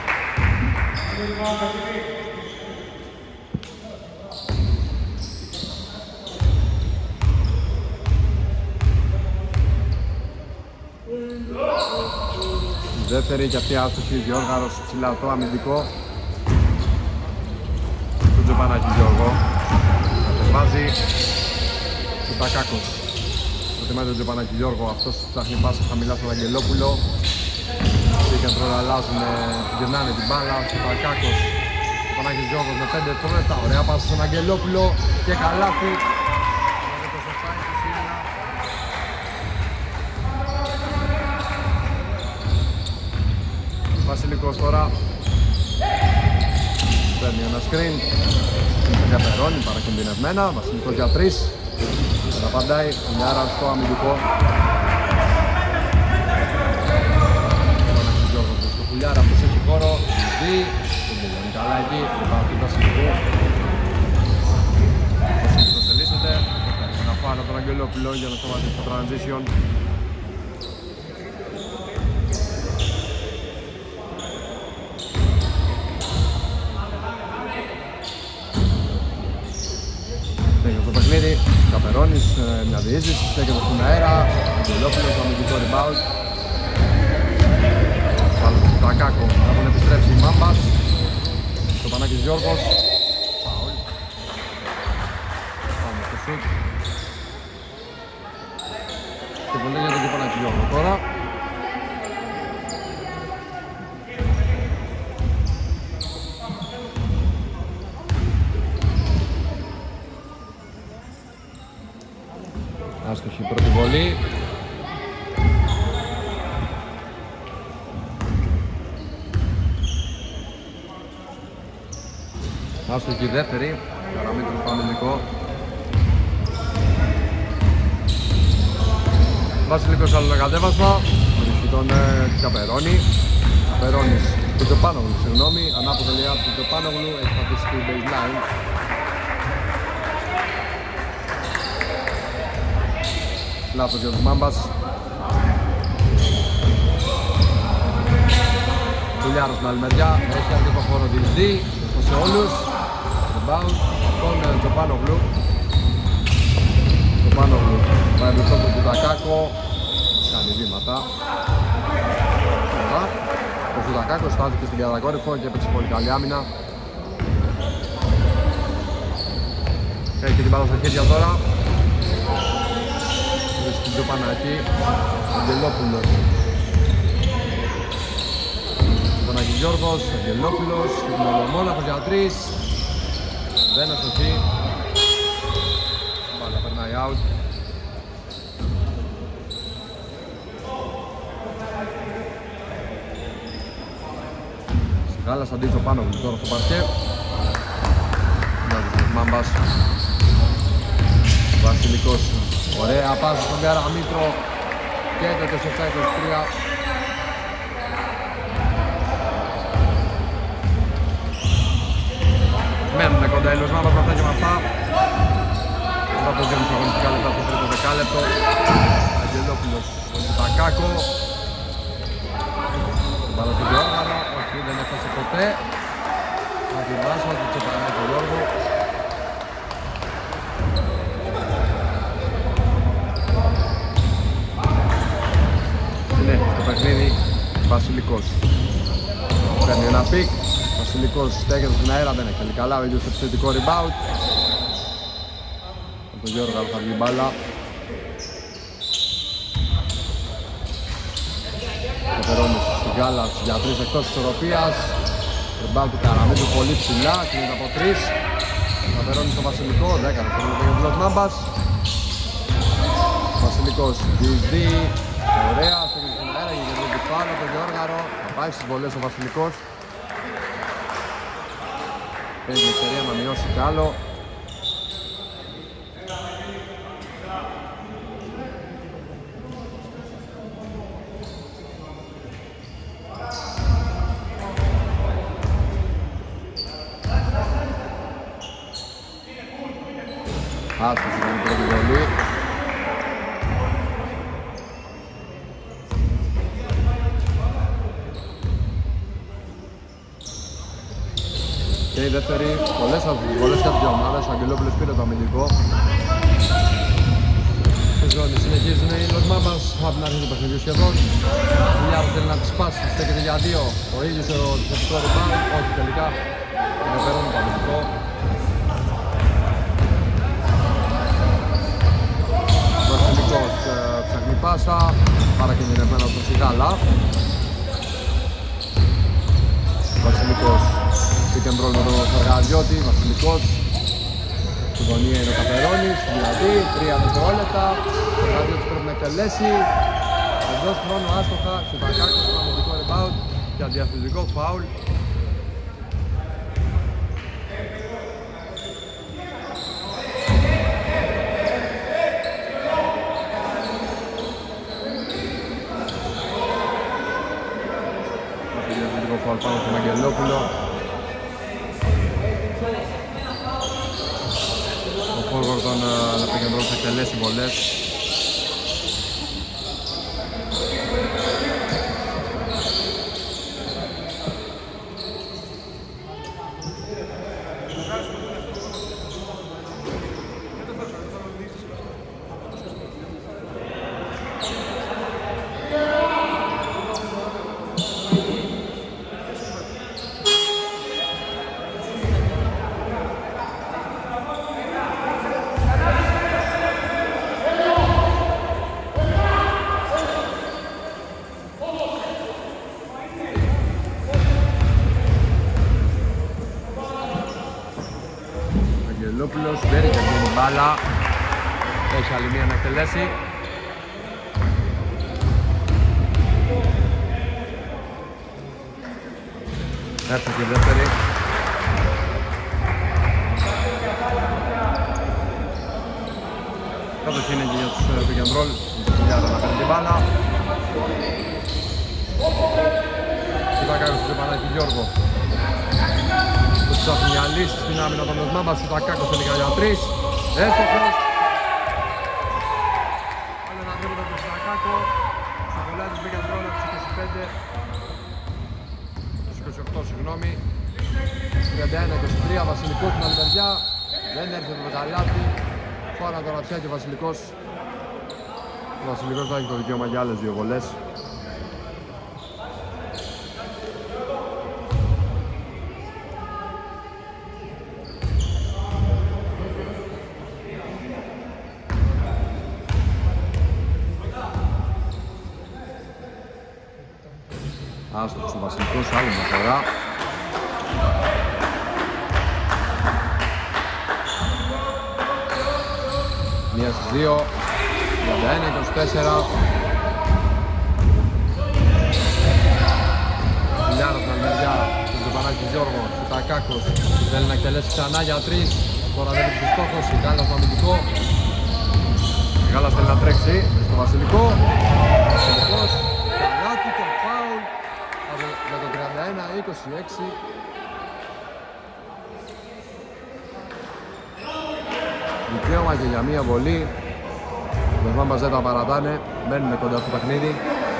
Δεύτερη και αυτή άστοχη, Γιώργαρος ψηλά το αμυντικό του Τζοπανάκη Γιώργο. Κατεβάζει του Τακάκος. Προτιμάει τον Τζοπανάκη Γιώργο, αυτός ψάχνει πάσα χαμηλά στον Αγγελόπουλο. Οι κεντρόλοι αλλάζουν, γυρνάνε την μπάλα στο Τακάκος. Τζοπανάκης Γιώργος με πέντε δευτερόλεπτα, ωραία πάσα στον Αγγελόπουλο και καλάθι. Βασιλικός τώρα παίρνει ένα screen για Περώνη, παρακινδυνευμένα. Βασιλικός για τρεις. Δεν απαντάει, Λιάρα στο αμυντικό. Παναγιώτης Γιώργος στο Χουλιάρα, αυτός έχει χώρο. Δει, δεν τελειώνει καλά εκεί, υπάρχει του Βασιλικού. Βασιλικός ελίσσεται, ένα φάουλ από τον Αγγελόπουλο για να σταματήσει το transition. Καπερώνης, μια διείσδυση, στέκεται στον αέρα. Αγγελόπουλος, το αμυντικό rebound. Πάλι στο Τακάκο, θα τον επιστρέψει η Μάμπας. Το Πανάκης Γιώργος. Φάουλ. Πάμε στο σουτ. Και πολύ για τον Πανάκη Γιώργο τώρα. Άστοχη πρώτη βολή. Άστοχη δεύτερη. Καραμήτρου στο αμυντικό. Βασιλικός άλλο ένα κατέβασμα. Βρίσκει τον ε, Καπερώνη. Καπερώνης του Τζοπάνογλου, συγγνώμη. Ανάποδο lay-up του Τζοπάνογλου. Έχει πατήσει στη baseline. Λάθος για τους Μάμπας. Κουλιάρος στην άλλη μεριά. Έχει αρκετό χώρο διεισδύει. Σε όλους. Rebound τον Τζοπάνογλου. Τζοπάνογλου πάει μπροστά του Τακάκο. Κάνει βήματα. Ο Ζουτακάκος στάθηκε στην κατακόρυφο και έπαιξε πολύ καλή άμυνα. Έχει την μπάλα στα χέρια τώρα. Στην Τζοπανάκη, Αγγελόπουλος. Πανάκη Γιώργος, Αγγελόπουλος, Ολομόναχος για τρεις. Δεν αστοχή. Μπάλα περνάει out. Σιγάλας αντί Τζοπάνογλου τώρα στο παρκέ. Μάμπας. Βασιλικός. Ωραία πάσα στον Καραμήτρο και το είκοσι επτά είκοσι τρία. Μένουν κοντά οι Λοσμάμπας με αυτά και με αυτά. Μετά το δυόμισι αγωνιστικά λεπτά στο τρίτο δεκάλεπτο. Αγγελόπουλος στον Τακάκο. Την μπάλα του Γιώργαρο, όχι δεν έφτασε ποτέ. Θα την βάσω, θα την ξεπαράει τον Γιώργο. Παιχνίδι Βασιλικός. Παίρνει ένα πικ. Βασιλικός στέκεται στην αέρα, δεν έχει καλά. Ο ίδιος επιθετικό rebound. Από τον Γιώργο θα βγει μπάλα. Καπερώνης στην Γάλας για τρεις εκτός της ισορροπίας. Rebound του Καραμίτου πολύ ψηλά, κινείται από τρεις. Καπερώνης στο Βασιλικό, δέκα δευτερόλεπτα για τους Μάμπας. Βασιλικός διεισδύει. Ωραία, στέκεται στην αέρα και γυρνάει πάνω το Γιώργαρο. Θα πάει στις βολές ο Βασιλικός. Έχει την ευκαιρία να μειώσει κι άλλο. Άστος ήταν η πρώτη βολή. Και η δεύτερη, πολλές βολές και από δύο ομάδες. Ο Αγγελόπουλος πήρε το αμυντικό. Η ζώνη συνεχίζουν οι Los Mambas από την αρχή του παιχνιδιού σχεδόν. Ο Λιάρος θέλει να τη σπάσει, στέκεται για δύο. Ο ίδιος ο επιθετικό rebound, όχι τελικά. Είναι περώνει το αμυντικό. Βασιλικός ψάχνει πάσα, παρακινδυνευμένο από τον Σιγάλα. Βασιλικός pick and roll με τον Φαργαριώτη, Βασιλικός. Στην γωνία είναι ο Καπερώνης, δηλαδή τρία δευτερόλεπτα. Ο Φαργαριώτης πρέπει να εκτελέσει. Εντός χρόνου άστοχα, Σιωτακάκος στο αμυντικό rebound και αντιαθλητικό φάουλ. Πάνω στον Αγγελόπουλο. Ο forward τον να πήγαινε να εκτελέσει βολές. Αγγελόπουλος δεν είχε την μπάλα. Έχει άλλη μία να εκτελέσει. Έρθει και η δεύτερη. Κάτω είναι και για τους pick and roll. Για να παίρνει την μπάλα. Σιωτακάκος του Πανάκη Γιώργο. Του ψάχνει μια λύση στην άμυνα των Los Mambas. Σιωτακάκος θέλει για τρεις. Έστοχος. Άλλο ένα τρίποντο από τον Σιωτακάκο. Ξεπολάει τους pick and roll από τους είκοσι πέντε. Τους είκοσι οκτώ, συγγνώμη. τριάντα ένα είκοσι τρία, Βασιλικός στην άλλη μεριά. Δεν έρχεται το καλάθι. Φόρα το ρατσιά και ο Βασιλικός. Ο Βασιλικός θα έχει το δικαίωμα για άλλες δύο βολές. Άστοχος ο Βασιλικός, άλλη μια φορά. Μία στις δύο, τριάντα ένα είκοσι τέσσερα. Λιάρος στην μεριά, τον Τζοπανάκη Γιώργο, Σιωτακάκος θέλει να εκτελέσει ξανά για τρεις. Τώρα δεν βρίσκει στόχος, η Γάλλας στο αμυντικό. Η Γάλλας θέλει να τρέξει στο Βασιλικό. Βασιλικός, καλάθι και φάουλ με το τριάντα ένα είκοσι έξι. Δικαίωμα και για μία βολή. Los Mambas δεν τα παρατάνε, μένουν κοντά στο παιχνίδι.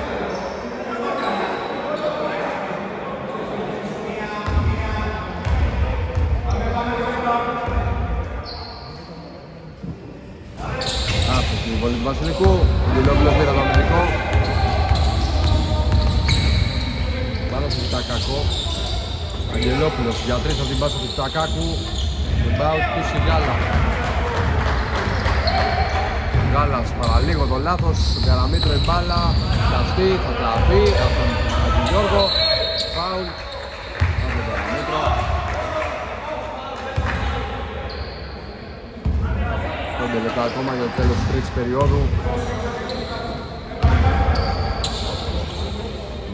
Άστοχη η βολή του Βασιλικού, ο Δηλόπουλος πήρε το αμυντικό. Πάνω στο Σιωτακάκο. Αγγελόπουλος για τρεις από την πάσα του Σιωτακάκου. Rebound του Σιγάλα. Γάλλας παραλίγο το λάθος, στον Καραμήτρο η μπάλα, πλαστή, θα κλαβεί από τον Γιώργο, φάουλ από τον Καραμήτρο. πέντε λεπτά ακόμα για το τέλος της τρίτης περίοδου.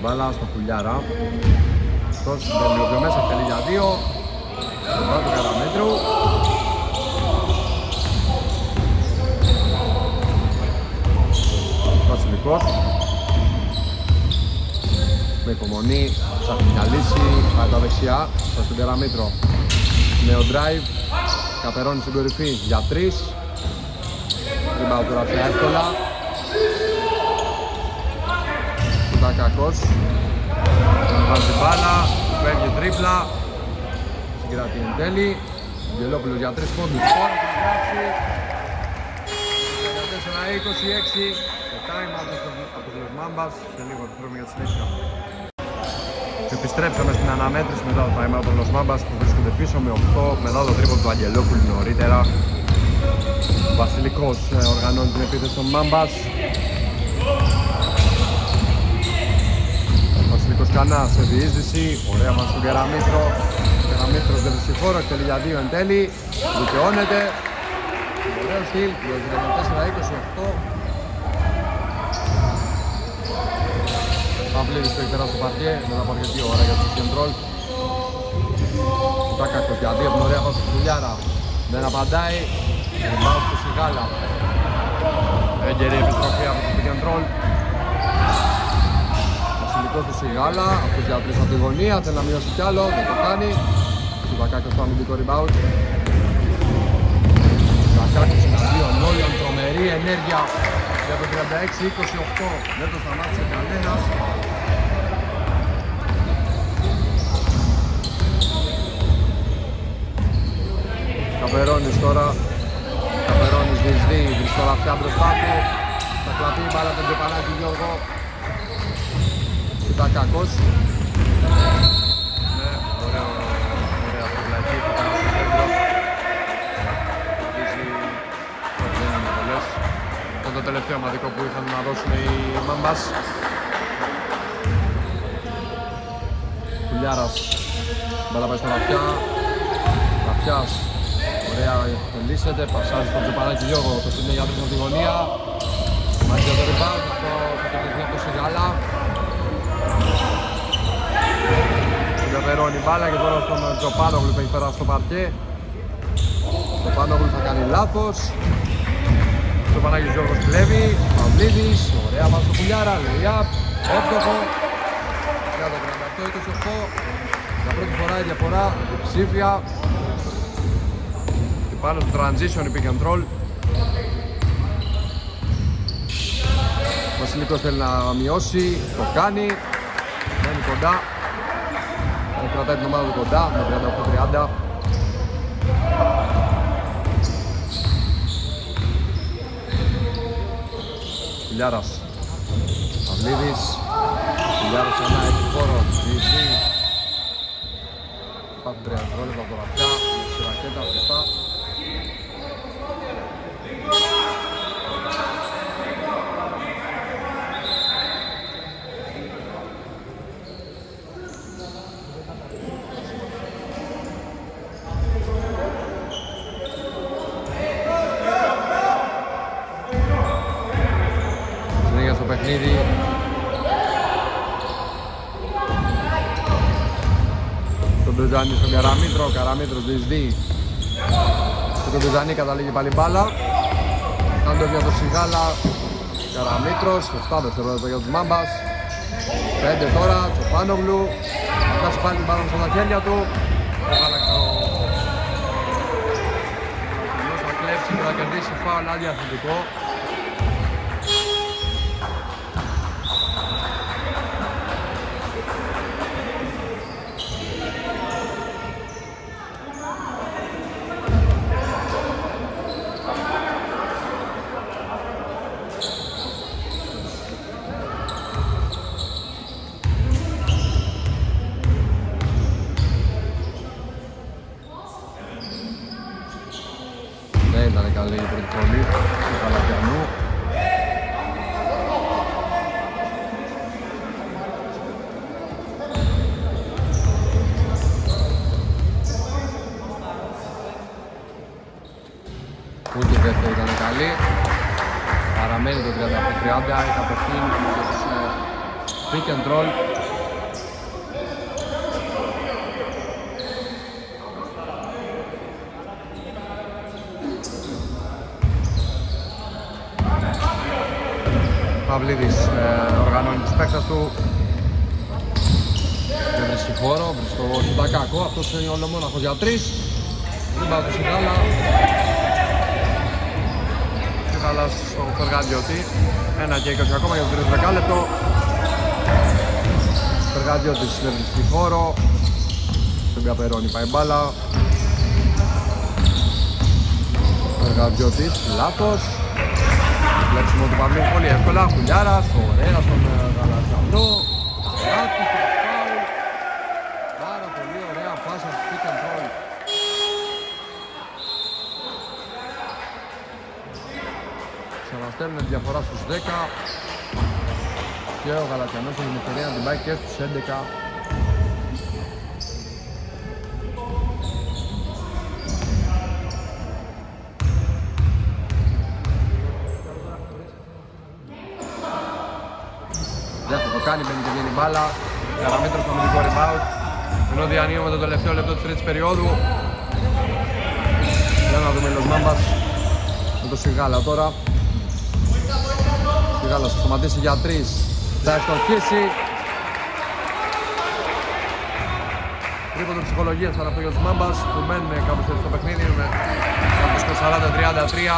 μπάλα στο Πουλιάρα. Αυτός μπαίνει λίγο πιο μέσα, θέλει για δύο. Το πάνω του Καραμέτρου. Βασιλικός. Με υπομονή, ψάχνει μια λύση, πάει τα δεξιά, πάει στον Καραμέτρο. Νέο drive, Καπερώνει στην κορυφή για τρεις. Rebound τώρα πια εύκολα. Κακός, βάζει την μπάλα, παίρνει τρίπλα, συγκρατεί εν τέλει. Αγγελόπουλος για τρεις πόντους, πόνοι την γράψη. τέσσερα είκοσι έξι, το time out από τους Μάμπας, σε λίγο επιστρέφουμε για τη συνέχεια. Επιστρέψαμε στην αναμέτρηση μετά το time out των Μάμπας που βρίσκονται πίσω με οκτώ μετά το τρίποντο του Αγγελόπουλου νωρίτερα. Ο Βασιλικός οργανώνει την επίθεση των Μάμπας. Βασιλικός Κανάς σε διείσδυση, ωραία μας στον Κεραμήτρο. Ο Κεραμήτρος δεν βρίσκει χώρο, εκτελεί για δύο εν τέλει. Δικαιώνεται. Ωραίο στυλ, τέσσερα είκοσι οκτώ. Παυλίδης το έχει περάσει στο παρκέ, μετά από αρκετή ώρα για το κεντρόλ. Τάκακος για δύο, ωραία βάση του Πουλιάρα. Δεν απαντάει, πάω στο Σιγάλα. Έγκαιρη επιστροφή από το κεντρόλ. Βασιλικός του Σιγάλα, αυτός για τρεις από τη γωνία, θέλει να μειώσει κι άλλο, δεν το κάνει. Τσιβακάκος στο αμυντικό rebound. Τσιβακάκος εναντίον όλων, τρομερή ενέργεια για το τριάντα έξι είκοσι οκτώ, δεν το σταμάτησε κανένας. Καπερώνης τώρα, Καπερώνης διεισδύει, βρίσκει τώρα πια μπροστά του. Θα κλαπεί η μπάλα τον Τζεπανάκη Γιώργο. Κακός. Ναι, ωραίο, ωραία προβλαϊκή που κάνει στο κέντρο. Αρχίζει, δεν είναι πολλές. Αυτό το τελευταίο μαδικό που είχαν να δώσουν οι Μάμπας. Πουλιάρας, μπάλα πάει στον Ραφιά. Ραφιάς, ωραία, λύσεται, πασάζει στον Τζεπανάκη Γιώργο. Το στείλει για τρεις από τη γωνία. Μάζει για το rebound, αυτό θα το κρυφθεί από το Σιγάλα. Καπερώνει μπάλα και τώρα στον Τζοπάνογλου που έχει περάσει στο παρκέ. Ο Τζοπάνογλου θα κάνει λάθος. Ο Τζοπανάκης Γιώργος κλέβει. Παυλίδης, ωραία πάνω στο Πουλιάρα, λέει up, εύκολο. τριάντα τριάντα οκτώ είκοσι οκτώ. Για πρώτη φορά η διαφορά ψήφια. Και πάνω στο transition η pick and roll. Ο Βασιλικός θέλει να μειώσει, το κάνει. Μένει κοντά. Κρατάει την ομάδα του κοντά με τριάντα οκτώ τριάντα. Πουλιάρας, Παυλίδης. Πουλιάρας ξανά έχει χώρο. Διεισδύει. Υπάρχουν τρία δευτερόλεπτα από το Ραφιά. Στη ρακέτα, σωστά. Παιχνίδι. Τον Μπεζάνη στον Καραμήτρο, ο Καραμήτρος διεισδύει. Και τον Μπεζάνη καταλήγει πάλι μπάλα. Κάνει το για το Σιγάλα. Καραμήτρος, επτά δευτερόλεπτα για τους Μάμπας. πέντε τώρα, Τσοπάνογλου. Θα φτάσει πάλι την μπάλα στα χέρια του. Θα κλέψει και θα κερδίσει φάουλ αντιαθλητικό. Δεν ήταν καλή η πρώτη βολή του Καλαβιανού. Ούτε η δεύτερη ήταν καλή. Παραμένει το τριάντα οκτώ τριάντα, η κατευθύνει pick and roll. Παυλίδης ε, οργανώνει τις παίκτες του. Δεν βρίσκει χώρο, βρίσκει το Σιντακάκο. Αυτός είναι ολομόναχος για τρεις. Δεν πάει το Σιγάλα. Σιγάλας στο Φεργαντιώτη. Ένα και είκοσι ακόμα για το τρίτο δεκάλεπτο. Φεργαντιώτης δεν βρίσκει χώρο. Στον Καπερώνη πάει μπάλα. Φεργαντιώτης, λάθος. Βλέψιμο του Παυλίου πολύ εύκολα. Χουλιάρας, ωραία στον Γαλατζανό. Λάθος και φάουλ. Πάρα πολύ ωραία φάσα του pick and roll. Ξαναστέλνουν διαφορά στους δέκα. Και ο Γαλατζανός έχει την ευκαιρία να την πάει και στους έντεκα. Δεν θα το κάνει, μπαίνει και βγαίνει μπάλα. Καραμέτρο στο αμυντικό rebound. Ενώ διανύουμε το τελευταίο λεπτό της τρίτης περίοδου. Για να δούμε Los Mambas με το Σιγάλα τώρα. Σιγάλας θα σταματήσει για τρεις. Θα ευστοχίσει. Τρίποντο ψυχολογίας τώρα από τους Mambas που μένουν κάπως στο παιχνίδι με σαράντα τριάντα τρία.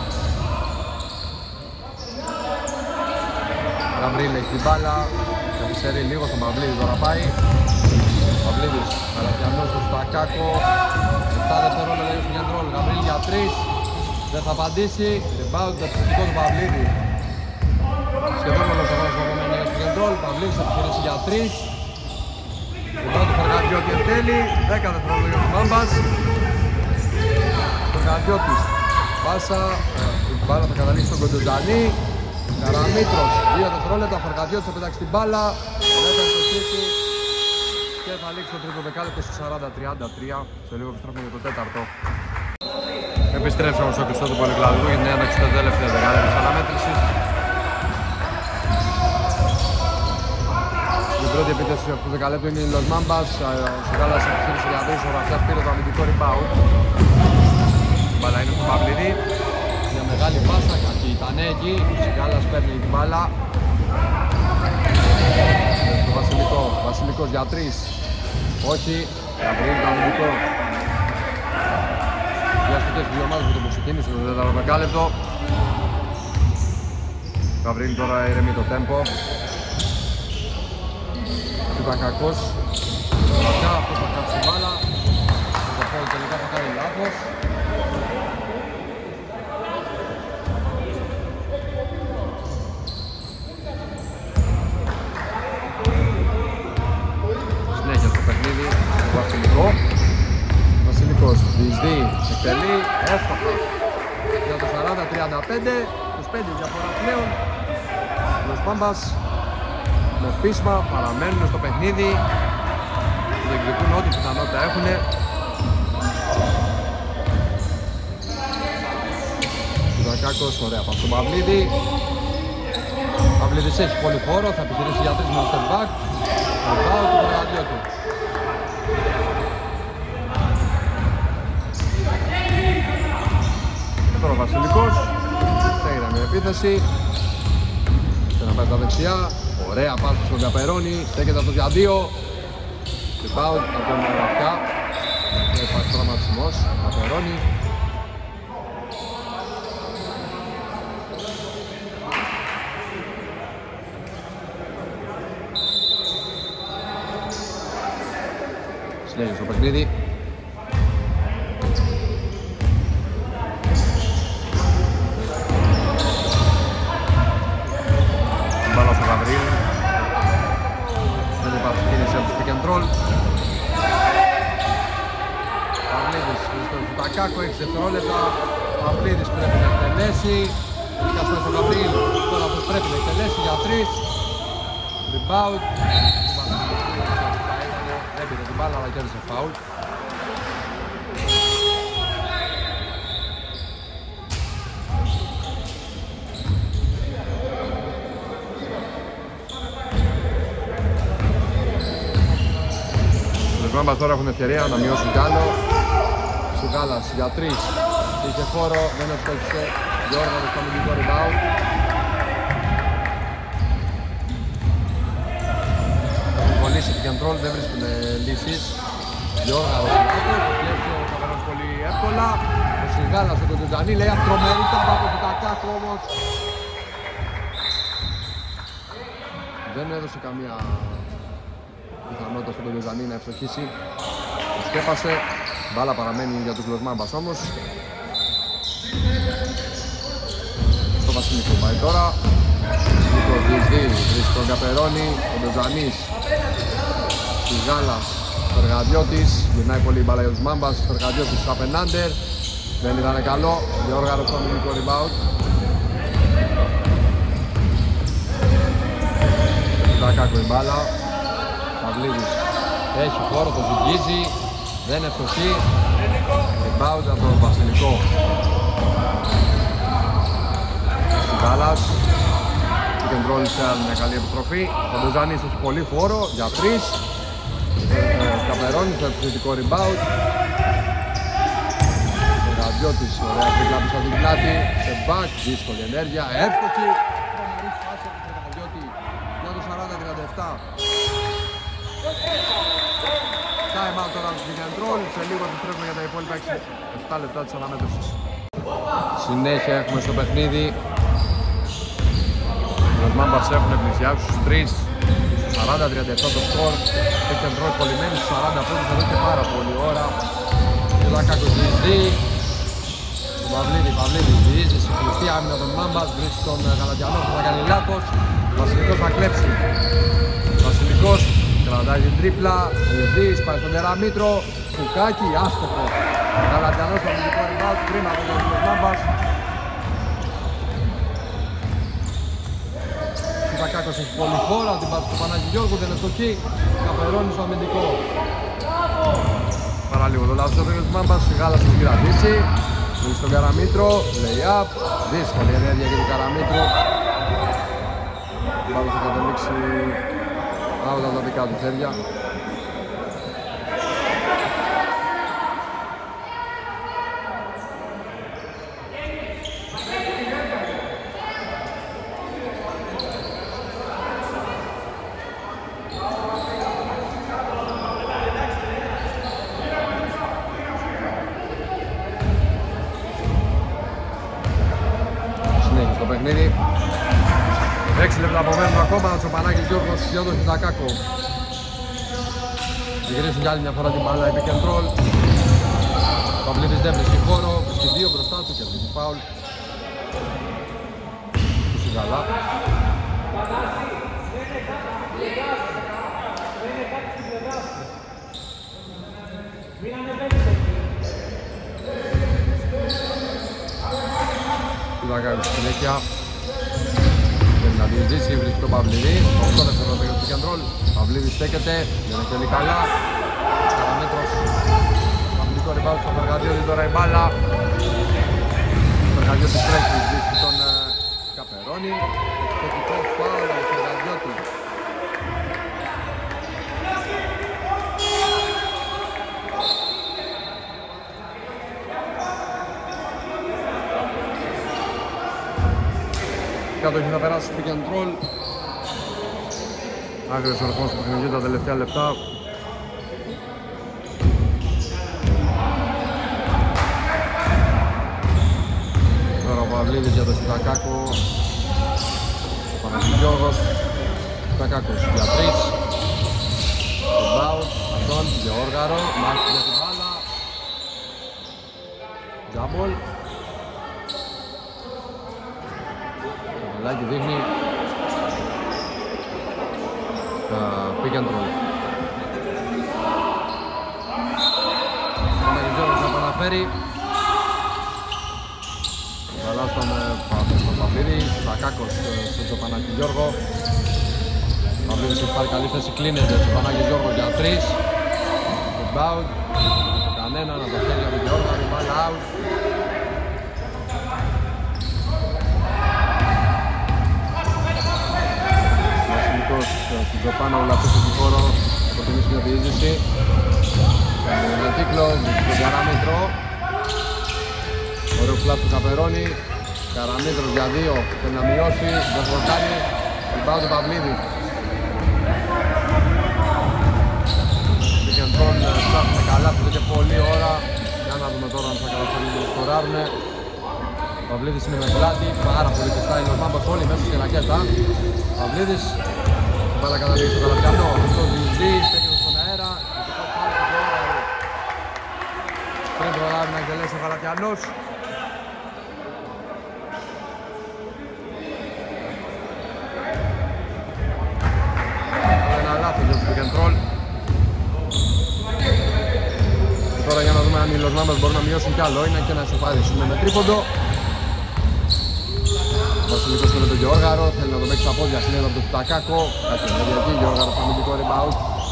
Γαβρίλ έχει την μπάλα, καθυστερεί λίγο στον Παυλίδη, τώρα πάει. Παυλίδης, Καρατιανός στο Στακάκο. επτά δευτερόλεπτα λέει στο κεντρόλ, Γαβρίλ για τρεις. Δεν θα απαντήσει, rebound το επιθετικό του Παυλίδη. Σχεδόν όλος ο χρόνος που απομένει στο κεντρόλ, Παυλίδης θα επιχειρήσει για τρεις. Rebound του Φεργαντιώτη εν τέλει, δέκα δευτερόλεπτα για τους Mambas. Φεργαντιώτης, πάσα, η μπάλα θα καταλήξει στον Κοντοζανή. Καραμήτρος, δύο δευτερόλεπτα, Φεργαντιώτης θα πετάξει την μπάλα. Δεν θα στοχίσει και θα λήξει το τρίτο δεκάλεπτο στο σαράντα τριάντα τρία. Σε λίγο επιστρέφουμε για το τέταρτο. Επιστρέψαμε στο κλειστό του Πολυκλαδικού για την ένταξη του τελευταίου δεκάλεπτου της αναμέτρησης. Η πρώτη επίθεση αυτού του δεκαλέπτου είναι η Los Mambas. Ο Σιγάλας επιχείρησε για τρεις, ο Ραφιάς πήρε το αμυντικό rebound. Η μπάλα είναι στο Παυλίδη. Μια μεγάλη πάσα, κακή ήταν εκεί. Ο Σιγάλας παίρνει την μπάλα. Το Βασιλικό, Βασιλικός για τρεις. Όχι, θα βρει το αμυντικό. Διαστικές δύο ομάδες με το που ξεκίνησε το τέταρτο δεκάλεπτο. Γαβρίλ τώρα ηρεμεί το τέμπο. Ήταν κακός. Βασικά αυτός θα κάνει την μπάλα. Το πόλ τελικά θα κάνει λάθος. Συνέχεια στο παιχνίδι, το Βασιλικό. Βασιλικός διεισδύει, εκτελεί, εύστοχα για το σαράντα τριάντα πέντε. Τους πέντε διαφορά πλέον. Los Mambas με πείσμα παραμένουν στο παιχνίδι. Διεκδικούν ό,τι πιθανότητα έχουν. Κάκος, ωραία από τον Παυλίδη. Παυλίδης έχει πολύ χώρο, θα επιχειρήσει για τρεις με το step back. Rebound του Φεργαντιώτη. Και τώρα ο Βασιλικός. Στέγηρα με επίθεση. Και να πάει στα δεξιά. Ωραία πάση στον Καπερώνη. Στέκεται αυτός για δύο. Rebound από τον Ραφιά. Και υπάρχει τραυματισμός. Καπερώνη. Συνέχεια στο παιχνίδι. Μπάλα στο Γαβρίλ. Δεν υπάρχει κίνηση από το pick and roll. Παυλίδης στο Τακάκο, έξι δευτερόλεπτα. Παυλίδης πρέπει να εκτελέσει. Καστρές στο Γαβρίλ. Τώρα αυτός πρέπει να εκτελέσει για τρεις. Rebound. Δεν πήρε την μπάλα αλλά κέρδισε φάουλ. Οι Mambas τώρα έχουν ευκαιρία να μειώσουν κι άλλο. Σιγάλας για τρεις. Είχε χώρο, δεν ευστόχισε. Γιώργο στο αμυντικό rebound. roll, δεν βρίσκουν λύσεις. Γιώργαρος κλέψει ο Καπερώνης πολύ εύκολα. Ο Σιγάλας στον Κοντζανή λέει αυτρομερή τάμπα από το Τακάκο όμως. Δεν έδωσε καμία πιθανότητα στον Κοντζανή να ευστοχίσει. Το σκέπασε. Μπάλα παραμένει για τους Λοσμάμπας όμως. Στο Βασιλικό πάει τώρα. Βασιλικό διεισδύει, βρίσκει τον Καπερώνη, τον Κοντζανής. Σιγάλας. Ο Εργαδιώτης, γυρνάει πολύ η μπάλα για τους Μάμπας. Ο Εργαδιώτης στο απενάντερ. Δεν ήταν καλό. Γιώργαρος στο αμυντικό rebound. Τακάκο η μπάλα. Παυλίδης έχει χώρο, το ζυγίζει. Δεν είναι φτωχή. Rebound από τον Βασιλικό. Σιγάλας. Pick and roll σε μια καλή επιστροφή. Ο Ντοζάνης έχει πολύ χώρο για τρεις. Καπερώνης στο επιθετικό rebound. Ο Εργαδιώτης, ωραία τρίπλα πίσω από την πλάτη. Σε back, δύσκολη ενέργεια, εύστοχη. Τρομερή φάση από τον Εργαδιώτη για το σαράντα τριάντα επτά. Time out τώρα του pick and roll. Σε λίγο επιστρέφουμε για τα υπόλοιπα έξι επτά λεπτά της αναμέτρησης. Συνέχεια έχουμε στο παιχνίδι. Οι Μάμπας έχουν πλησιάσει στους τρεις. σαράντα τριάντα επτά το σκορ. Pick and roll κολλημένοι στους σαράντα πόντους εδώ και πάρα πολλή ώρα. Και Δάκακος διεισδύει. Τον Παυλίδη, Παυλίδη διείσδυε σε κλειστή άμυνα των Μάμπας. Βρίσκει τον Γαλατιανό που θα κάνει λάθος. Βασιλικός θα κλέψει. Βασιλικός κρατάει την τρίπλα. Διεισδύει, πάει στον Τεραμήτρο. Φουκάκι, άστοχο. Γαλατιανός στο αμυντικό rebound. Κρίμα από τον Μάμπας. Τακάκος έχει πολύ χώρο, την πάτησε στο Πανάγι Γιώργου, δεν είναι φτωχή. Καπερώνει στο αμυντικό. Παραλίγο το λάθος εδώ για τους Μάμπας, Γάλας έχει κρατήσει. Βρίσκει στον Καραμήτρο, lay up. Δύσκολη ενέργεια για τον Καραμήτρο. Πάλι θα κατελήξει out από τα δικά του χέρια. έξι λεπτά απομένουν ακόμα, ο Πανάγης Γιώργος για τον Χιτακάκο. Γυρίσουν για άλλη μια φορά την μπάλα, pick and roll. Ο Παυλίδης δεν βρίσκει χώρο, βρίσκει δύο μπροστά του, κερδίζει φάουλ. Του Σιγαλά. Χιτακάκο στη συνέχεια. Να διεισδύσει, βρίσκει τον Παυλίδη. οκτώ δευτερόλεπτα για το pick and roll. Παυλίδης στέκεται, δεν είναι πολύ καλά. Καραμέτρος. Αμυντικό rebound στο Εργαδιώτη, τώρα η μπάλα. Ο Εργαδιώτης τρέχει, βρίσκει τον uh, Καπερώνη. Εκπαιδευτικό φάουλ από τον Εργαδιώτη. Κάτω έχει να περάσει pick and roll. Άγριος ορθμός του παιχνιδιού τα τελευταία λεπτά. Τώρα ο Παυλίδης για τον Σιτακάκο. Ο Παναγιώργος. Σιτακάκος για τρεις. Rebound, αυτόν, Γεώργαρο. Μάχη για την μπάλα. Τζάμπολ. Λάκη δείχνει uh, pick and roll. Ο Παναγιώτης θα επαναφέρει. Καλά στον Παυλίδη, Σακάκος στον Παναγιώτη Γιώργο. Ο Παυλίδης έχει πάρει καλή θέση, κλείνεται στον Παναγιώτη Γιώργο για τρεις. Rebound, κανένα να το χέρι από τον Γιώργο, rebound out. Στην Ζωπάνα ο Λαπούς έχει χώρο να προτιμήσει μια διείσδυση. Ένα κύκλο, στον Καραμήτρο. Ωραίο φλάτ του Καπερώνη. Καραμήτρος για δύο, θέλει να μειώσει, δεν φορτάνει. Rebound του Παυλίδη. καλά, αυτό και πολλή ώρα. Για να δούμε τώρα αν θα καταφέρουν να σκοράρουνε. Ο Παυλίδης είναι με πλάτη, πάρα πολύ κλειστά είναι ο Μάμπας όλοι μέσα στη ρακέτα. Ο Παυλίδης, μπάλα καταλήγει στο Καλατιανό, το διουζεί, στέκεται στον αέρα. Πριν προλάβει να εκτελέσει ο Καλατιανός. Ένα λάθος για το pick and roll. Τώρα για να δούμε αν οι Los Mambas μπορούν να μειώσουν κι άλλο, είναι και να ισοφαρίσουν με τρίποντο. Ο Βασιλικός είναι τον Γεώργαρο, θέλει να το παίξει στα πόδια, συνέδω από τον Τακάκο. Κάτι είναι εκεί, Γεώργαρος στο αμυντικό rebound.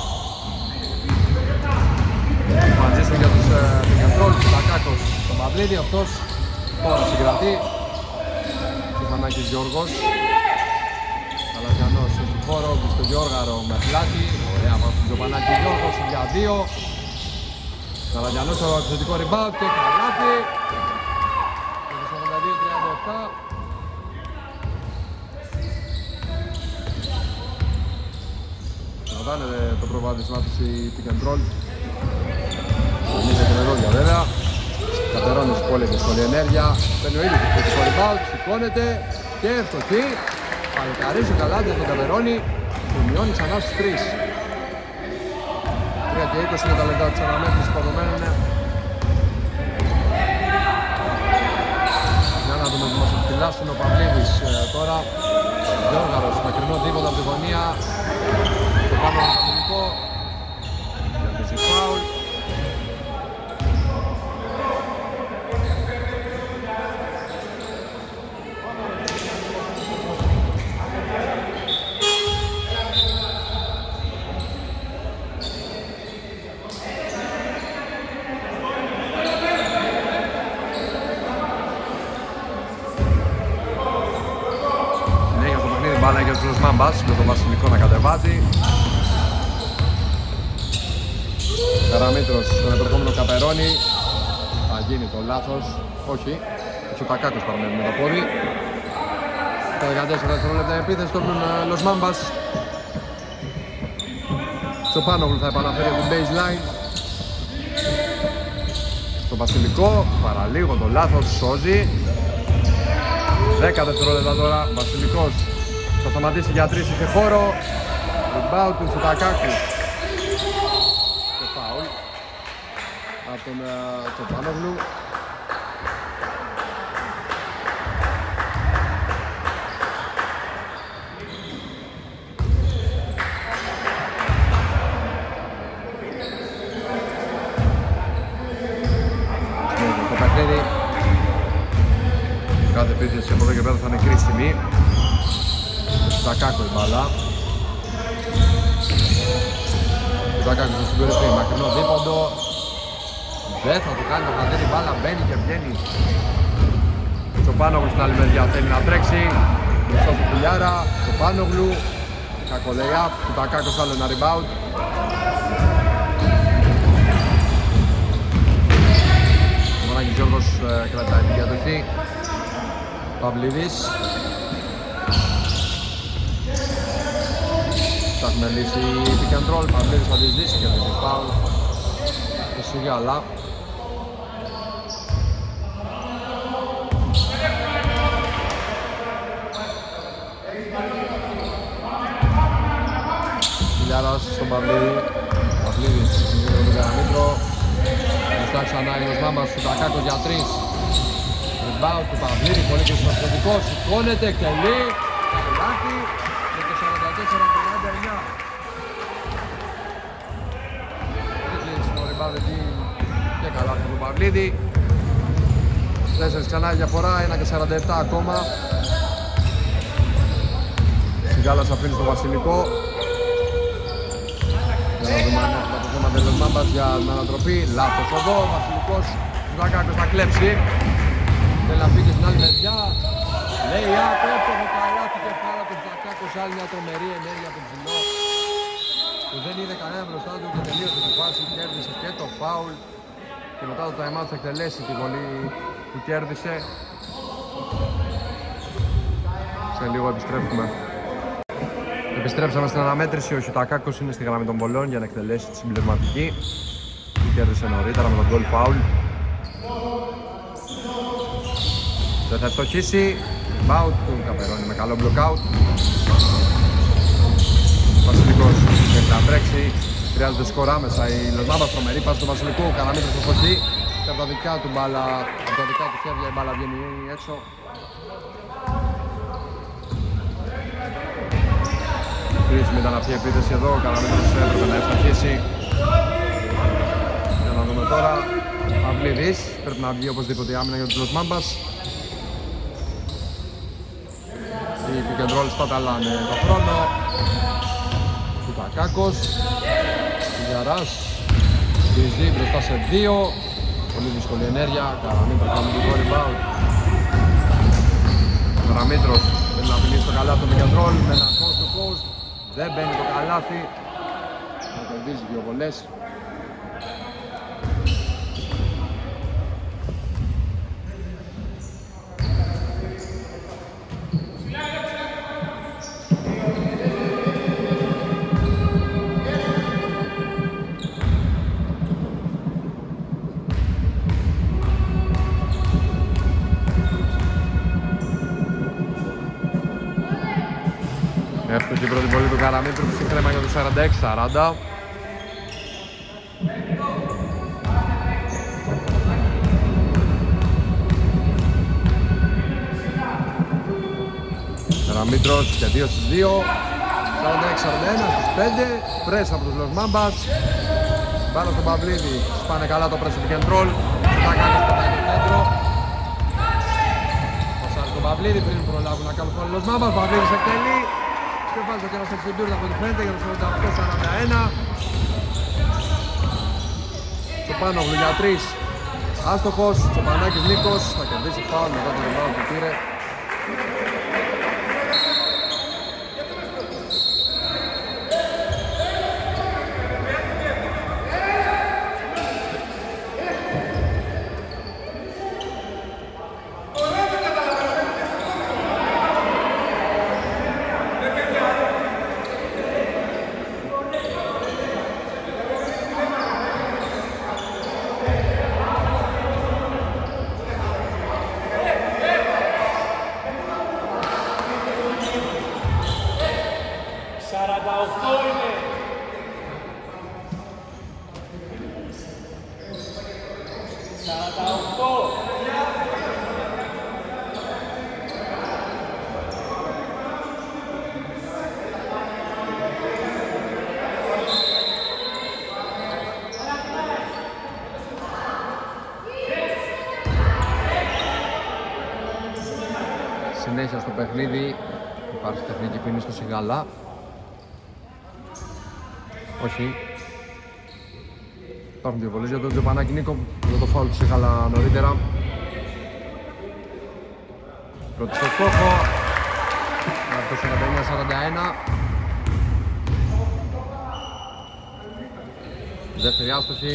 Μαζίσουν για τους pick and roll, Τακάκος στον Παυλίδη, αυτός τώρα συγκρατεί. Στεφανάκης Γιώργος. Καλατιανός έχει χώρο, στο Γεώργαρο με πλάτη. Ωραία από τον Στεφανάκη Γιώργος για δύο. Καλατιανός στο επιθετικό rebound και καλάθι. ογδόντα δύο τριάντα επτά. Ρωτάνε το προβάδισμά τους οι pick and roll. Είναι και νερόδια βέβαια. Καπερώνεις πολύ και πολύ ενέργεια. Παίρνει ο ίδιος το επιθετικό rebound, σηκώνεται και ευστοχή. Παλικαρίζει ο Καλάτια τον Καπερώνει και μειώνει ξανά στους τρεις. τρία και είκοσι είναι τα λεπτά της αναμέτρησης που απομένουν. Για να δούμε που μας επιφυλάσσουν ο Παυλίδης τώρα. Γιώργαρος, μακρινό τίποτα από τη γωνία. Το πάνω από το αμυντικό. Κερδίζει φάουλ. Μπάλα για τους Los Mambas με τον Βασιλικό να κατεβάζει. Καραμήτρος στον επερχόμενο Καπερώνει. Θα γίνει το λάθος. Όχι. Έχει ο Τακάκος παραμένει με το πόδι. Τα δεκατέσσερα δευτερόλεπτα επίθεση των Los Mambas. Στο Πάνογλου θα επαναφέρει την baseline. Στο Βασιλικό, παραλίγο το λάθος, σώζει. δέκα δευτερόλεπτα τώρα, Βασιλικός θα σταματήσει για τρεις, είχε χώρο. Rebound του Σουτακάκου. Και φάουλ από τον Τσοπάνογλου. Στο παιχνίδι κάθε επίθεση από εδώ και πέρα θα είναι κρίσιμη. Τακάκο η μπάλα. Τακάκο στην κορυφή, μακρινό δίποντο. Δεν θα το κάνει το χαντέρι, η μπάλα μπαίνει και βγαίνει. Τσοπάνογλου στην άλλη μεριά θέλει να τρέξει. Μπροστά του Πουλιάρα, Τσοπάνογλου. Κακό lay-up, του Τακάκος άλλο ένα rebound. Ο Μαράκης Γιώργος ε, κρατάει την διαδοχή. Παυλίδης. Ψάχνουμε λύση pick and roll, Παυλίδης θα διεισδύσει και δεν είναι φάουλ. Και Σουγιάλα. Χιλιάρας στον Παυλίδη. Παυλίδης με τον Καραμήτρο. Μπροστά ξανά οι Los Mambas του Τακάκος για τρεις. Rebound του Παυλίδη, πολύ και συμμετοχικό. Σηκώνεται, εκτελεί. Καλάθι. Με το σαράντα τέσσερα τριάντα εννιά. Το rebound εκεί και καλάθι του Παυλίδη. Τέσσερις ξανά η διαφορά, ένα και σαράντα επτά ακόμα. Σιγάλας αφήνει στο Βασιλικό. Για να δούμε αν έχουν αποτελέσματα Los Mambas για την ανατροπή. Λάθος εδώ, ο Βασιλικός του Τακάκος θα κλέψει. Θέλει να φύγει στην άλλη μεριά. Λέει άπ, έπαιχε καλάθι και πάρα του Τακάκος. Άλλη μια τρομερή ενέργεια από τον ψηλό που δεν είδε κανένα μπροστά του και τελείωσε τη φάση. Κέρδισε και το φάουλ και μετά το time out θα εκτελέσει τη βολή που κέρδισε. Σε λίγο επιστρέφουμε. Επιστρέψαμε στην αναμέτρηση. Ο Σουτακάκος είναι στη γραμμή των πολλών για να εκτελέσει τη συμπληρωματική. κέρδισε νωρίτερα με τον goal foul. Δεν θα ευστοχίσει. Rebound του Καπερώνη με καλό blockout. Βασιλικός πρέπει να τρέξει. Χρειάζεται σκορ άμεσα. Η Λοσμάμπας τρομερή πάση του Βασιλικού. Καναμήτρος στο φωτί. Και από τα δικά του μπάλα, από τα δικά του χέρια η μπάλα βγαίνει έξω. Κρίσιμη ήταν αυτή η επίθεση εδώ. Καναμήτρος έπρεπε να ευστοχίσει. Για να δούμε τώρα. Παυλίδης. Πρέπει να βγει οπωσδήποτε η άμυνα για τους Λοσμάμπας. Η pick and roll σπαταλάνε το χρόνο. Κουτακάκος. Γιαράς. Γκριζή μπροστά σε δύο. Πολύ δύσκολη ενέργεια. Καραμήτρος θα μην rebound. Καραμήτρος θέλει να απειλήσει το καλάθι το pick and roll με ένα coast to coast. Δεν μπαίνει το καλάθι. Θα κερδίζει δύο βολές. Εύστοχη η πρώτη βολή του Καραμήτρου που συγκρέμα για το σαράντα έξι σαράντα. Καραμήτρος και δύο στις δύο. σαράντα έξι σαράντα ένα στους πέντε. Πρες από τους Λοσμάμπας. Πάνω στον Παυλίδη. Σπάνε καλά το press του pick and roll. Θα κάνει στο κέντρο. Πασάρει τον Παυλίδη πριν προλάβουν να κάνουν τον Λοσμάμπας. Παυλίδης εκτελεί. Και βάζει το κέντρο στην τούρνα από ό,τι φαίνεται για το σαράντα οκτώ σαράντα ένα. Στο πάνω για τρεις. Άστοχος, Τσοπανάκης Νίκος. Θα κερδίσει φάουλ μετά το rebound που πήρε. Συνέχεια στο παιχνίδι, υπάρχει τεχνική ποινή στο Σιγάλα. Όχι. Υπάρχουν δύο βολές για τον Τζοπανάκη Νίκο, για το φάουλ του Σιγάλα νωρίτερα. Πρώτη στο στόχο, το σαράντα εννιά σαράντα ένα. Δεύτερη άστοχη.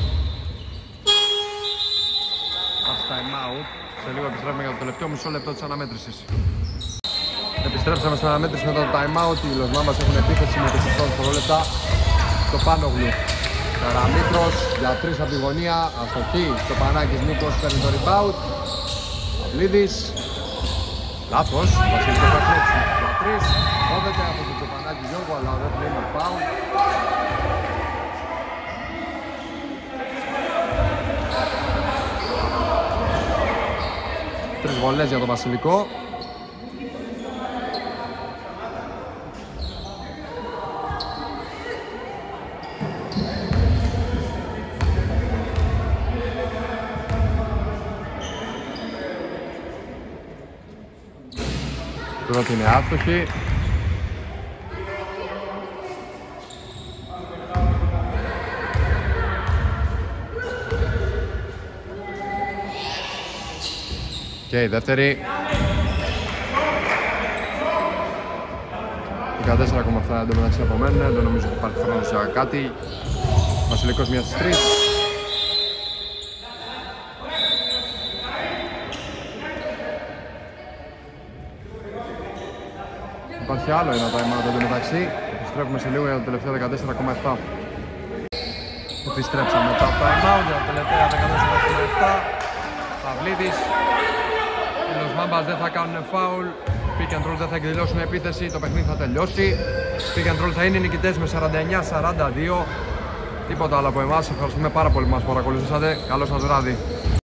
Πάση time out. Σε λίγο επιστρέφουμε για το τελευταίο μισό λεπτό της αναμέτρησης. Επιστρέψαμε στην αναμέτρηση μετά το time out. Οι Λοσμάμπας έχουν επίθεση με είκοσι οκτώ δευτερόλεπτα. Το Πάνογλου. Καραμήτρος για τρεις από τη γωνία. Αστοχή. Το Πανάκης Νίκος παίρνει το rebound. Παυλίδης. Λάθος. Βασιλικός θα κλέψει για τρεις. Κόβεται από το Πανάκη Γιώργο, αλλά δεν είναι foul. Τρεις βολές για τον Βασιλικό. Πρώτη είναι άστοχη. Και η δεύτερη. δεκατέσσερα κόμμα επτά εντωμεταξύ απομένουν, δεν νομίζω ότι υπάρχει χρόνος για κάτι. Βασιλικός μία στις τρεις. Υπάρχει άλλο ένα time out εντωμεταξύ. Επιστρέφουμε σε λίγο για το τελευταίο δεκατέσσερα κόμμα επτά. Επιστρέψαμε μετά από time out για τα τελευταία δεκατέσσερα επτά. Παυλίδης. Οι Los Mambas δεν θα κάνουν foul. Pick and roll δεν θα εκδηλώσουν επίθεση. Το παιχνίδι θα τελειώσει. Pick and roll θα είναι νικητές με σαράντα εννιά σαράντα δύο. Τίποτα άλλο από εμάς. Ευχαριστούμε πάρα πολύ που μας παρακολουθήσατε. Καλό σας βράδυ.